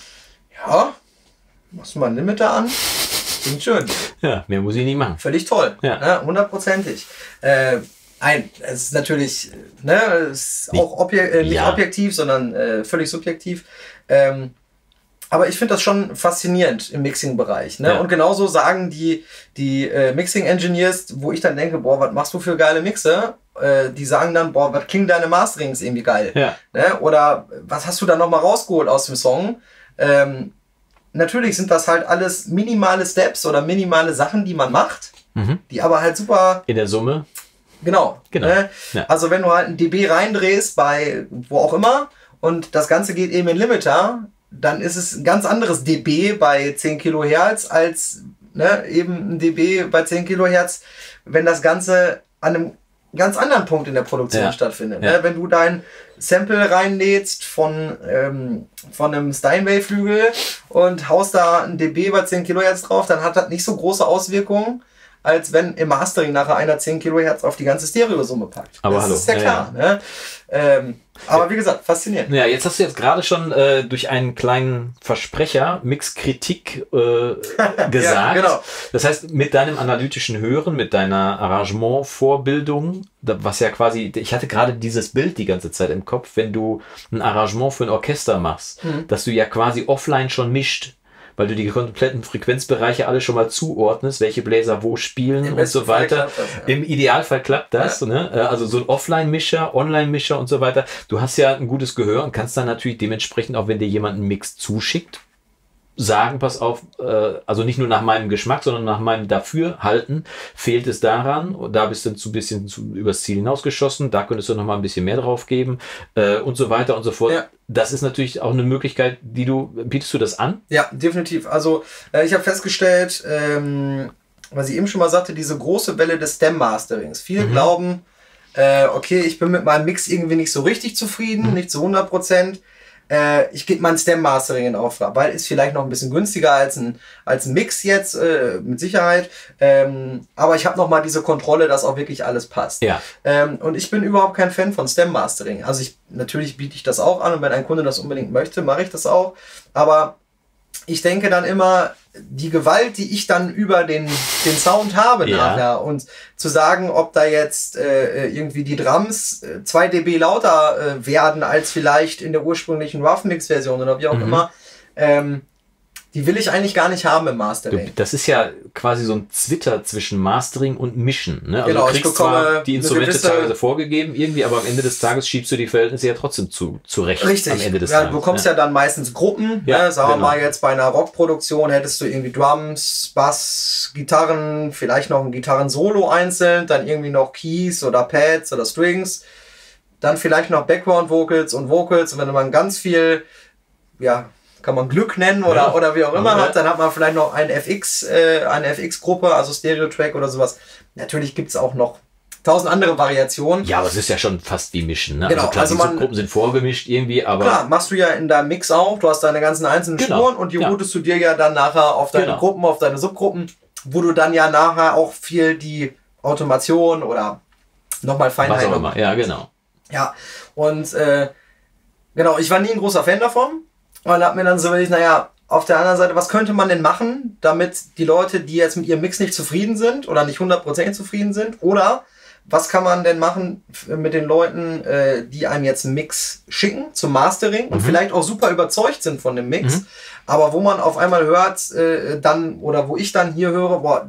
ja, machst du mal einen Limiter an, klingt schön. Ja, mehr muss ich nicht machen. Völlig toll, ja. ne, hundertprozentig. Äh, ein, es ist natürlich, ne, es ist auch objek äh, nicht ja. objektiv, sondern äh, völlig subjektiv. Ähm, Aber ich finde das schon faszinierend im Mixing-Bereich. Ne? Ja. Und genauso sagen die, die äh, Mixing-Engineers, wo ich dann denke, boah, was machst du für geile Mixe? Äh, die sagen dann, boah, was klingen deine Masterings irgendwie geil? Ja. Ne? Oder was hast du da nochmal rausgeholt aus dem Song? Ähm, natürlich sind das halt alles minimale Steps oder minimale Sachen, die man macht, mhm. die aber halt super... In der Summe? Genau. genau. Ne? Ja. Also wenn du halt ein dB reindrehst bei wo auch immer und das Ganze geht eben in Limiter, dann ist es ein ganz anderes dB bei zehn Kilohertz als ne, eben ein dB bei zehn Kilohertz, wenn das Ganze an einem ganz anderen Punkt in der Produktion ja. stattfindet. Ja. Ne? Wenn du dein Sample reinlädst von, ähm, von einem Steinway-Flügel und haust da ein dB bei zehn Kilohertz drauf, dann hat das nicht so große Auswirkungen, als wenn im Mastering nachher einer zehn Kilohertz auf die ganze Stereosumme packt. Aber das hallo. ist ja klar. Ja, ja. Ne? Ähm, aber wie gesagt, faszinierend. Ja, jetzt hast du jetzt gerade schon äh, durch einen kleinen Versprecher Mixkritik äh, gesagt. Ja, genau. Das heißt, mit deinem analytischen Hören, mit deiner Arrangement-Vorbildung, was ja quasi, ich hatte gerade dieses Bild die ganze Zeit im Kopf, wenn du ein Arrangement für ein Orchester machst, mhm. dass du ja quasi offline schon mischt, weil du die kompletten Frequenzbereiche alle schon mal zuordnest, welche Bläser wo spielen Im und so weiter. Das, ja. Im Idealfall klappt das. Ja. Ne? Also so ein Offline-Mischer, Online-Mischer und so weiter. Du hast ja ein gutes Gehör und kannst dann natürlich dementsprechend, auch wenn dir jemand einen Mix zuschickt, sagen, pass auf, äh, also nicht nur nach meinem Geschmack, sondern nach meinem Dafürhalten fehlt es daran. Da bist du zu bisschen zu, übers Ziel hinausgeschossen, da könntest du noch mal ein bisschen mehr drauf geben äh, und so weiter und so fort. Ja. Das ist natürlich auch eine Möglichkeit, die du, bietest du das an? Ja, definitiv. Also äh, ich habe festgestellt, ähm, was ich eben schon mal sagte, diese große Welle des Stem-Masterings. Viele mhm. glauben, äh, okay, ich bin mit meinem Mix irgendwie nicht so richtig zufrieden, mhm. nicht zu hundert Prozent. Äh, ich gebe mein Stem-Mastering in Auftrag, weil ist vielleicht noch ein bisschen günstiger als ein, als ein Mix jetzt, äh, mit Sicherheit. Ähm, aber ich habe noch mal diese Kontrolle, dass auch wirklich alles passt. Ja. Ähm, und ich bin überhaupt kein Fan von Stem-Mastering. Also ich, natürlich biete ich das auch an und wenn ein Kunde das unbedingt möchte, mache ich das auch. Aber ich denke dann immer, die Gewalt, die ich dann über den, den Sound habe ja. nachher und zu sagen, ob da jetzt äh, irgendwie die Drums äh, zwei dB lauter äh, werden als vielleicht in der ursprünglichen Rough Mix Version oder wie auch mhm. immer, ähm, die will ich eigentlich gar nicht haben im Mastering. Das ist ja quasi so ein Zwitter zwischen Mastering und Mischen. Ne? Also genau, du kriegst ich bekomme zwar die Instrumente gewisse, teilweise vorgegeben irgendwie, aber am Ende des Tages schiebst du die Verhältnisse ja trotzdem zu, zurecht. Richtig. Am Ende des ja, Tages. du bekommst ja. ja dann meistens Gruppen. Ja, ne? Sagen genau. wir mal jetzt bei einer Rockproduktion hättest du irgendwie Drums, Bass, Gitarren, vielleicht noch ein Gitarren-Solo einzeln, dann irgendwie noch Keys oder Pads oder Strings, dann vielleicht noch Background-Vocals und Vocals. Und wenn man ganz viel, ja, kann man Glück nennen oder, ja. oder wie auch immer ja. hat, dann hat man vielleicht noch ein F X, äh, eine F X-Gruppe, also Stereo-Track oder sowas. Natürlich gibt es auch noch tausend andere Variationen. Ja, aber es ist ja schon fast wie Mischen. Ne? Genau, also klar, also die man, Subgruppen sind vorgemischt irgendwie, aber... Klar, machst du ja in deinem Mix auch. Du hast deine ganzen einzelnen genau. Spuren und die ja. routest du dir ja dann nachher auf deine genau. Gruppen, auf deine Subgruppen, wo du dann ja nachher auch viel die Automation oder nochmal Feinheit... Was auch immer, ja, genau. Ja, und äh, genau, ich war nie ein großer Fan davon und hab mir dann so überlegt, naja, auf der anderen Seite, was könnte man denn machen, damit die Leute, die jetzt mit ihrem Mix nicht zufrieden sind oder nicht hundert Prozent zufrieden sind, oder was kann man denn machen mit den Leuten, äh, die einem jetzt einen Mix schicken zum Mastering und mhm. vielleicht auch super überzeugt sind von dem Mix, mhm. aber wo man auf einmal hört, äh, dann, oder wo ich dann hier höre, boah,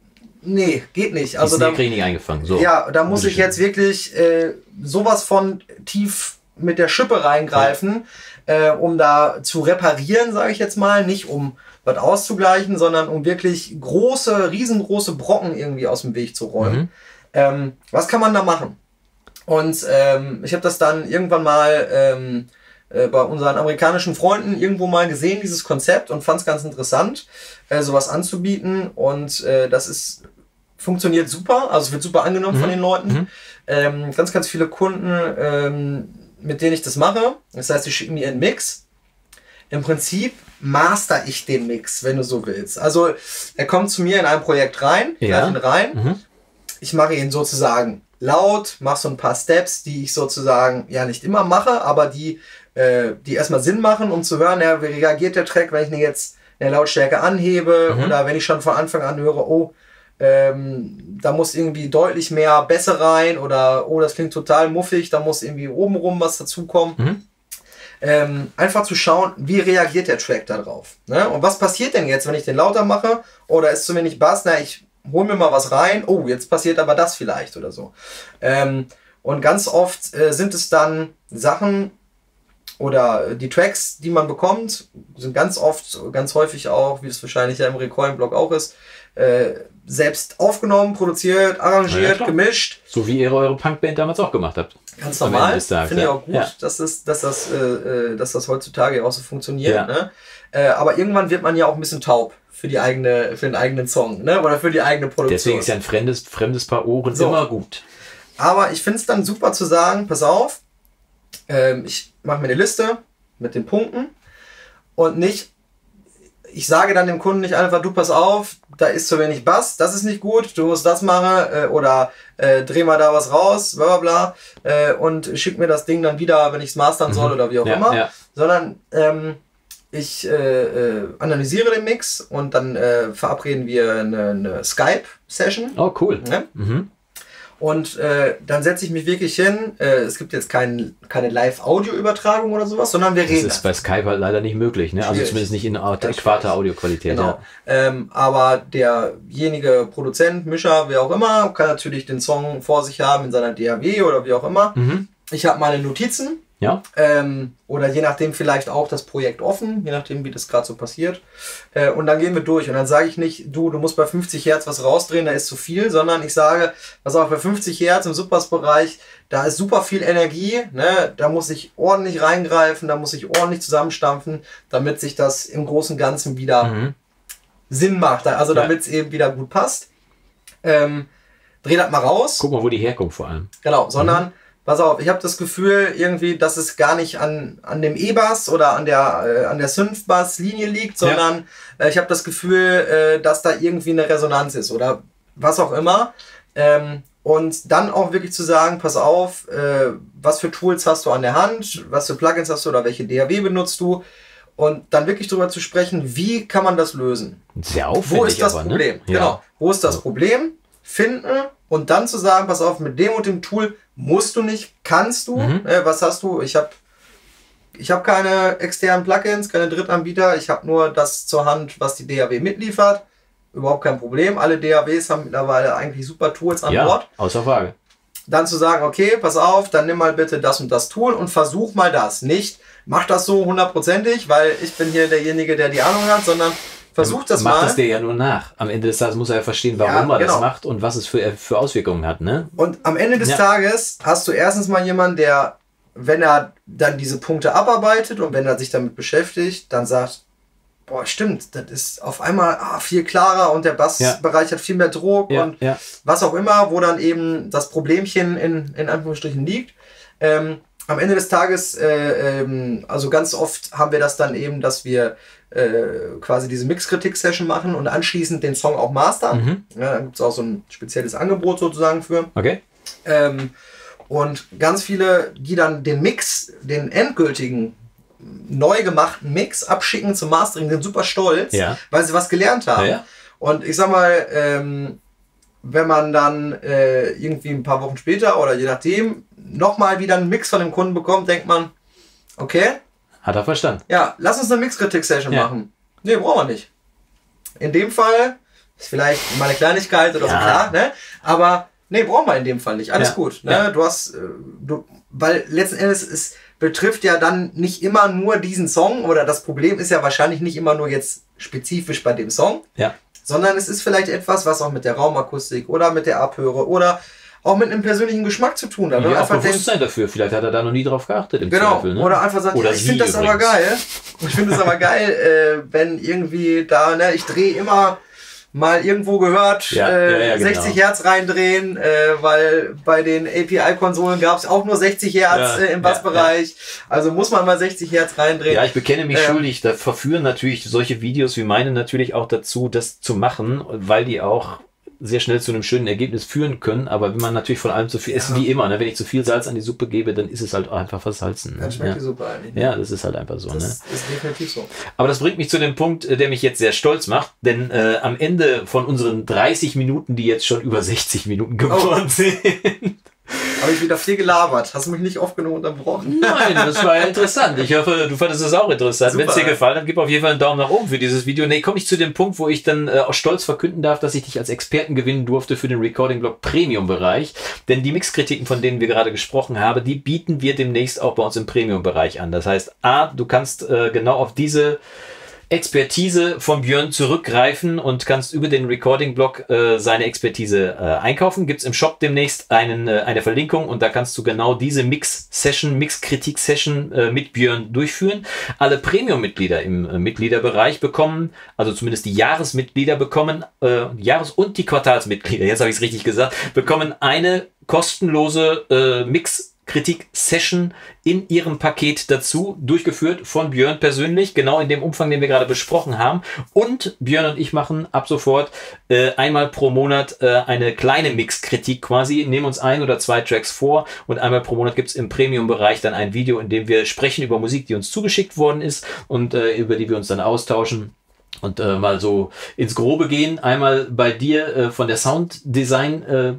nee, geht nicht. Also da, kriege ich nicht eingefangen. So. Ja, da muss ich jetzt wirklich äh, sowas von tief mit der Schippe reingreifen, ja. äh, um da zu reparieren, sage ich jetzt mal, nicht um was auszugleichen, sondern um wirklich große, riesengroße Brocken irgendwie aus dem Weg zu räumen. Mhm. Ähm, was kann man da machen? Und ähm, ich habe das dann irgendwann mal ähm, äh, bei unseren amerikanischen Freunden irgendwo mal gesehen, dieses Konzept, und fand es ganz interessant, äh, sowas anzubieten. Und äh, das ist funktioniert super, also es wird super angenommen mhm. von den Leuten. Mhm. Ähm, ganz, ganz viele Kunden, ähm, mit denen ich das mache. Das heißt, die schicken mir einen Mix. Im Prinzip master ich den Mix, wenn du so willst. Also er kommt zu mir in ein Projekt rein, ja. gleich ihn rein. Mhm. Ich mache ihn sozusagen laut, mache so ein paar Steps, die ich sozusagen ja nicht immer mache, aber die, äh, die erstmal Sinn machen, um zu hören, ja, wie reagiert der Track, wenn ich den jetzt in der Lautstärke anhebe mhm. oder wenn ich schon von Anfang an höre, oh, ähm, da muss irgendwie deutlich mehr Bässe rein oder oh, das klingt total muffig, da muss irgendwie obenrum was dazukommen. Mhm. Ähm, einfach zu schauen, wie reagiert der Track darauf. Ne? Und was passiert denn jetzt, wenn ich den lauter mache oder ist zu wenig Bass? Na, ich hol mir mal was rein, oh, jetzt passiert aber das vielleicht oder so. Ähm, und ganz oft äh, sind es dann Sachen oder die Tracks, die man bekommt, sind ganz oft, ganz häufig auch, wie es wahrscheinlich ja im Recording-Blog auch ist, äh, selbst aufgenommen, produziert, arrangiert, ja, gemischt. So wie ihr eure Punkband damals auch gemacht habt. Ganz normal. Finde ich auch gut, ja. dass, es, dass, das, äh, dass das heutzutage auch so funktioniert. Ja. Ne? Äh, aber irgendwann wird man ja auch ein bisschen taub für die eigene, für den eigenen Song, ne? Oder für die eigene Produktion. Deswegen ist ja ein fremdes, fremdes Paar Ohren so. Immer gut. Aber ich finde es dann super zu sagen, pass auf, ähm, ich mache mir eine Liste mit den Punkten und nicht, ich sage dann dem Kunden nicht einfach, du pass auf, da ist zu wenig Bass, das ist nicht gut, du musst das machen äh, oder äh, dreh mal da was raus, bla bla bla äh, und schick mir das Ding dann wieder, wenn ich es mastern soll mhm. oder wie auch ja, immer, ja. sondern ähm, ich äh, äh, analysiere den Mix und dann äh, verabreden wir eine, eine Skype-Session. Oh, cool. Ne? Mhm. Und äh, dann setze ich mich wirklich hin. Äh, es gibt jetzt kein, keine Live-Audio-Übertragung oder sowas, sondern wir reden. Das ist bei Skype halt leider nicht möglich, ne? Also zumindest nicht in adäquater Audioqualität. Genau. Ja. Ähm, aber derjenige Produzent, Mischer, wer auch immer, kann natürlich den Song vor sich haben in seiner D A W oder wie auch immer. Mhm. Ich habe meine Notizen. Ja. Ähm, oder je nachdem vielleicht auch das Projekt offen, je nachdem wie das gerade so passiert. Äh, und dann gehen wir durch. Und dann sage ich nicht, du, du musst bei fünfzig Hertz was rausdrehen, da ist zu viel, sondern ich sage, pass auf, bei fünfzig Hertz im Superbass-Bereich, da ist super viel Energie, ne? Da muss ich ordentlich reingreifen, da muss ich ordentlich zusammenstampfen, damit sich das im Großen und Ganzen wieder mhm. Sinn macht. Also ja. damit es eben wieder gut passt. Ähm, dreh das mal raus. Guck mal, wo die herkommt vor allem. Genau, sondern mhm. pass auf, ich habe das Gefühl irgendwie, dass es gar nicht an, an dem E-Bass oder an der, äh, an der Synth-Bass-Linie liegt, sondern ja. äh, ich habe das Gefühl, äh, dass da irgendwie eine Resonanz ist oder was auch immer. Ähm, und dann auch wirklich zu sagen, pass auf, äh, was für Tools hast du an der Hand, was für Plugins hast du oder welche D A W benutzt du und dann wirklich darüber zu sprechen, wie kann man das lösen? Sehr aufwendig. Wo ist das aber, Problem? Ne? Ja. Genau. Wo ist das ja. Problem? Finden und dann zu sagen, pass auf, mit dem und dem Tool musst du nicht, kannst du. Mhm. Äh, was hast du? Ich habe ich hab keine externen Plugins, keine Drittanbieter. Ich habe nur das zur Hand, was die D A W mitliefert. Überhaupt kein Problem. Alle D A Ws haben mittlerweile eigentlich super Tools an ja, Bord. Außer Frage. Dann zu sagen, okay, pass auf, dann nimm mal bitte das und das Tool und versuch mal das. Nicht, mach das so hundertprozentig, weil ich bin hier derjenige, der die Ahnung hat, sondern versuch das macht mal. Macht es dir ja nur nach. Am Ende des Tages muss er ja verstehen, warum ja, er genau. das macht und was es für, für Auswirkungen hat. Ne? Und am Ende des ja. Tages hast du erstens mal jemanden, der, wenn er dann diese Punkte abarbeitet und wenn er sich damit beschäftigt, dann sagt, boah, stimmt, das ist auf einmal ah, viel klarer und der Bassbereich ja. hat viel mehr Druck ja, und ja. was auch immer, wo dann eben das Problemchen in, in Anführungsstrichen liegt. Ähm, am Ende des Tages, äh, ähm, also ganz oft haben wir das dann eben, dass wir äh, quasi diese Mix-Kritik-Session machen und anschließend den Song auch mastern. Mhm. Ja, da gibt es auch so ein spezielles Angebot sozusagen für. Okay. Ähm, und ganz viele, die dann den Mix, den endgültigen neu gemachten Mix abschicken zum Mastering, sind super stolz, ja. weil sie was gelernt haben. Ja, ja. Und ich sag mal, ähm, wenn man dann äh, irgendwie ein paar Wochen später oder je nachdem nochmal wieder einen Mix von dem Kunden bekommt, denkt man, okay. Hat er verstanden. Ja, lass uns eine Mix-Kritik-Session ja. machen. Nee, brauchen wir nicht. In dem Fall ist vielleicht mal eine Kleinigkeit oder ja. so, klar, ne? Aber nee, brauchen wir in dem Fall nicht. Alles ja. gut. Ne? Ja. Du hast, äh, du, weil letzten Endes ist betrifft ja dann nicht immer nur diesen Song oder das Problem ist ja wahrscheinlich nicht immer nur jetzt spezifisch bei dem Song, ja. sondern es ist vielleicht etwas, was auch mit der Raumakustik oder mit der Abhöre oder auch mit einem persönlichen Geschmack zu tun hat. Ja, auch Bewusstsein denkt, dafür. Vielleicht hat er da noch nie drauf geachtet im genau. Zweifel. Ne? Oder einfach sagt, oder ja, ich finde das übrigens. aber geil. Ich finde das aber geil, äh, wenn irgendwie da, ne, ich drehe immer mal irgendwo gehört, ja, äh, ja, ja, genau. sechzig Hertz reindrehen, äh, weil bei den A P I-Konsolen gab es auch nur sechzig Hertz ja, äh, im Bassbereich. Ja, ja. Also muss man mal sechzig Hertz reindrehen. Ja, ich bekenne mich ähm, schuldig. Da verführen natürlich solche Videos wie meine natürlich auch dazu, das zu machen, weil die auch sehr schnell zu einem schönen Ergebnis führen können, aber wenn man natürlich von allem zu viel, ja. ist wie immer, ne? Wenn ich zu viel Salz an die Suppe gebe, dann ist es halt einfach versalzen. Ne? Dann schmeckt ja. die Suppe eigentlich. Ja, das ist halt einfach so. Das ne? ist definitiv so. Aber das bringt mich zu dem Punkt, der mich jetzt sehr stolz macht, denn äh, am Ende von unseren dreißig Minuten, die jetzt schon über sechzig Minuten geworden oh. sind, habe ich wieder viel gelabert. Hast du mich nicht oft genug unterbrochen? Nein, das war ja interessant. Ich hoffe, du fandest es auch interessant. Wenn es dir gefallen hat, gib auf jeden Fall einen Daumen nach oben für dieses Video. Nee, komme ich zu dem Punkt, wo ich dann äh, auch stolz verkünden darf, dass ich dich als Experten gewinnen durfte für den Recording-Blog Premium-Bereich. Denn die Mixkritiken, von denen wir gerade gesprochen haben, die bieten wir demnächst auch bei uns im Premium-Bereich an. Das heißt, A, du kannst äh, genau auf diese Expertise von Björn zurückgreifen und kannst über den Recording-Blog äh, seine Expertise äh, einkaufen. Gibt's im Shop demnächst einen, äh, eine Verlinkung und da kannst du genau diese Mix-Session, Mix-Kritik-Session äh, mit Björn durchführen. Alle Premium-Mitglieder im äh, Mitgliederbereich bekommen, also zumindest die Jahresmitglieder bekommen, äh, Jahres- und die Quartalsmitglieder, jetzt habe ich es richtig gesagt, bekommen eine kostenlose äh, Mix Kritik-Session in ihrem Paket dazu, durchgeführt von Björn persönlich, genau in dem Umfang, den wir gerade besprochen haben. Und Björn und ich machen ab sofort äh, einmal pro Monat äh, eine kleine Mix-Kritik quasi, nehmen uns ein oder zwei Tracks vor und einmal pro Monat gibt's im Premium-Bereich dann ein Video, in dem wir sprechen über Musik, die uns zugeschickt worden ist und äh, über die wir uns dann austauschen. Und äh, mal so ins Grobe gehen. Einmal bei dir äh, von der Sounddesign äh,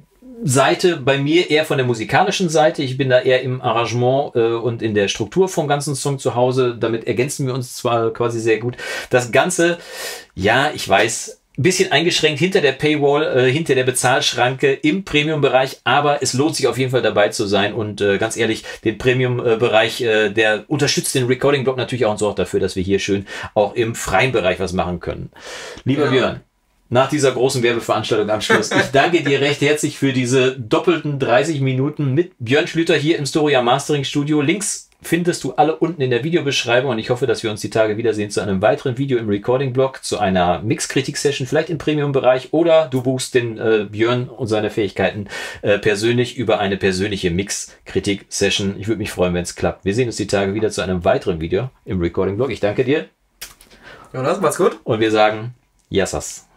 Seite, bei mir eher von der musikalischen Seite. Ich bin da eher im Arrangement äh, und in der Struktur vom ganzen Song zu Hause. Damit ergänzen wir uns zwar quasi sehr gut. Das Ganze, ja, ich weiß, ein bisschen eingeschränkt hinter der Paywall, äh, hinter der Bezahlschranke im Premium-Bereich, aber es lohnt sich auf jeden Fall dabei zu sein und äh, ganz ehrlich, den Premium-Bereich, äh, der unterstützt den Recording-Blog natürlich auch und sorgt dafür, dass wir hier schön auch im freien Bereich was machen können. Lieber ja. Björn, nach dieser großen Werbeveranstaltung am Schluss. Ich danke dir recht herzlich für diese doppelten dreißig Minuten mit Björn Schlüter hier im Storia Mastering Studio. Links findest du alle unten in der Videobeschreibung und ich hoffe, dass wir uns die Tage wiedersehen zu einem weiteren Video im Recording-Blog, zu einer Mix-Kritik-Session, vielleicht im Premium-Bereich oder du buchst den äh, Björn und seine Fähigkeiten äh, persönlich über eine persönliche Mix-Kritik-Session. Ich würde mich freuen, wenn es klappt. Wir sehen uns die Tage wieder zu einem weiteren Video im Recording-Blog. Ich danke dir. Jonas, mach's gut. Und wir sagen Yassas.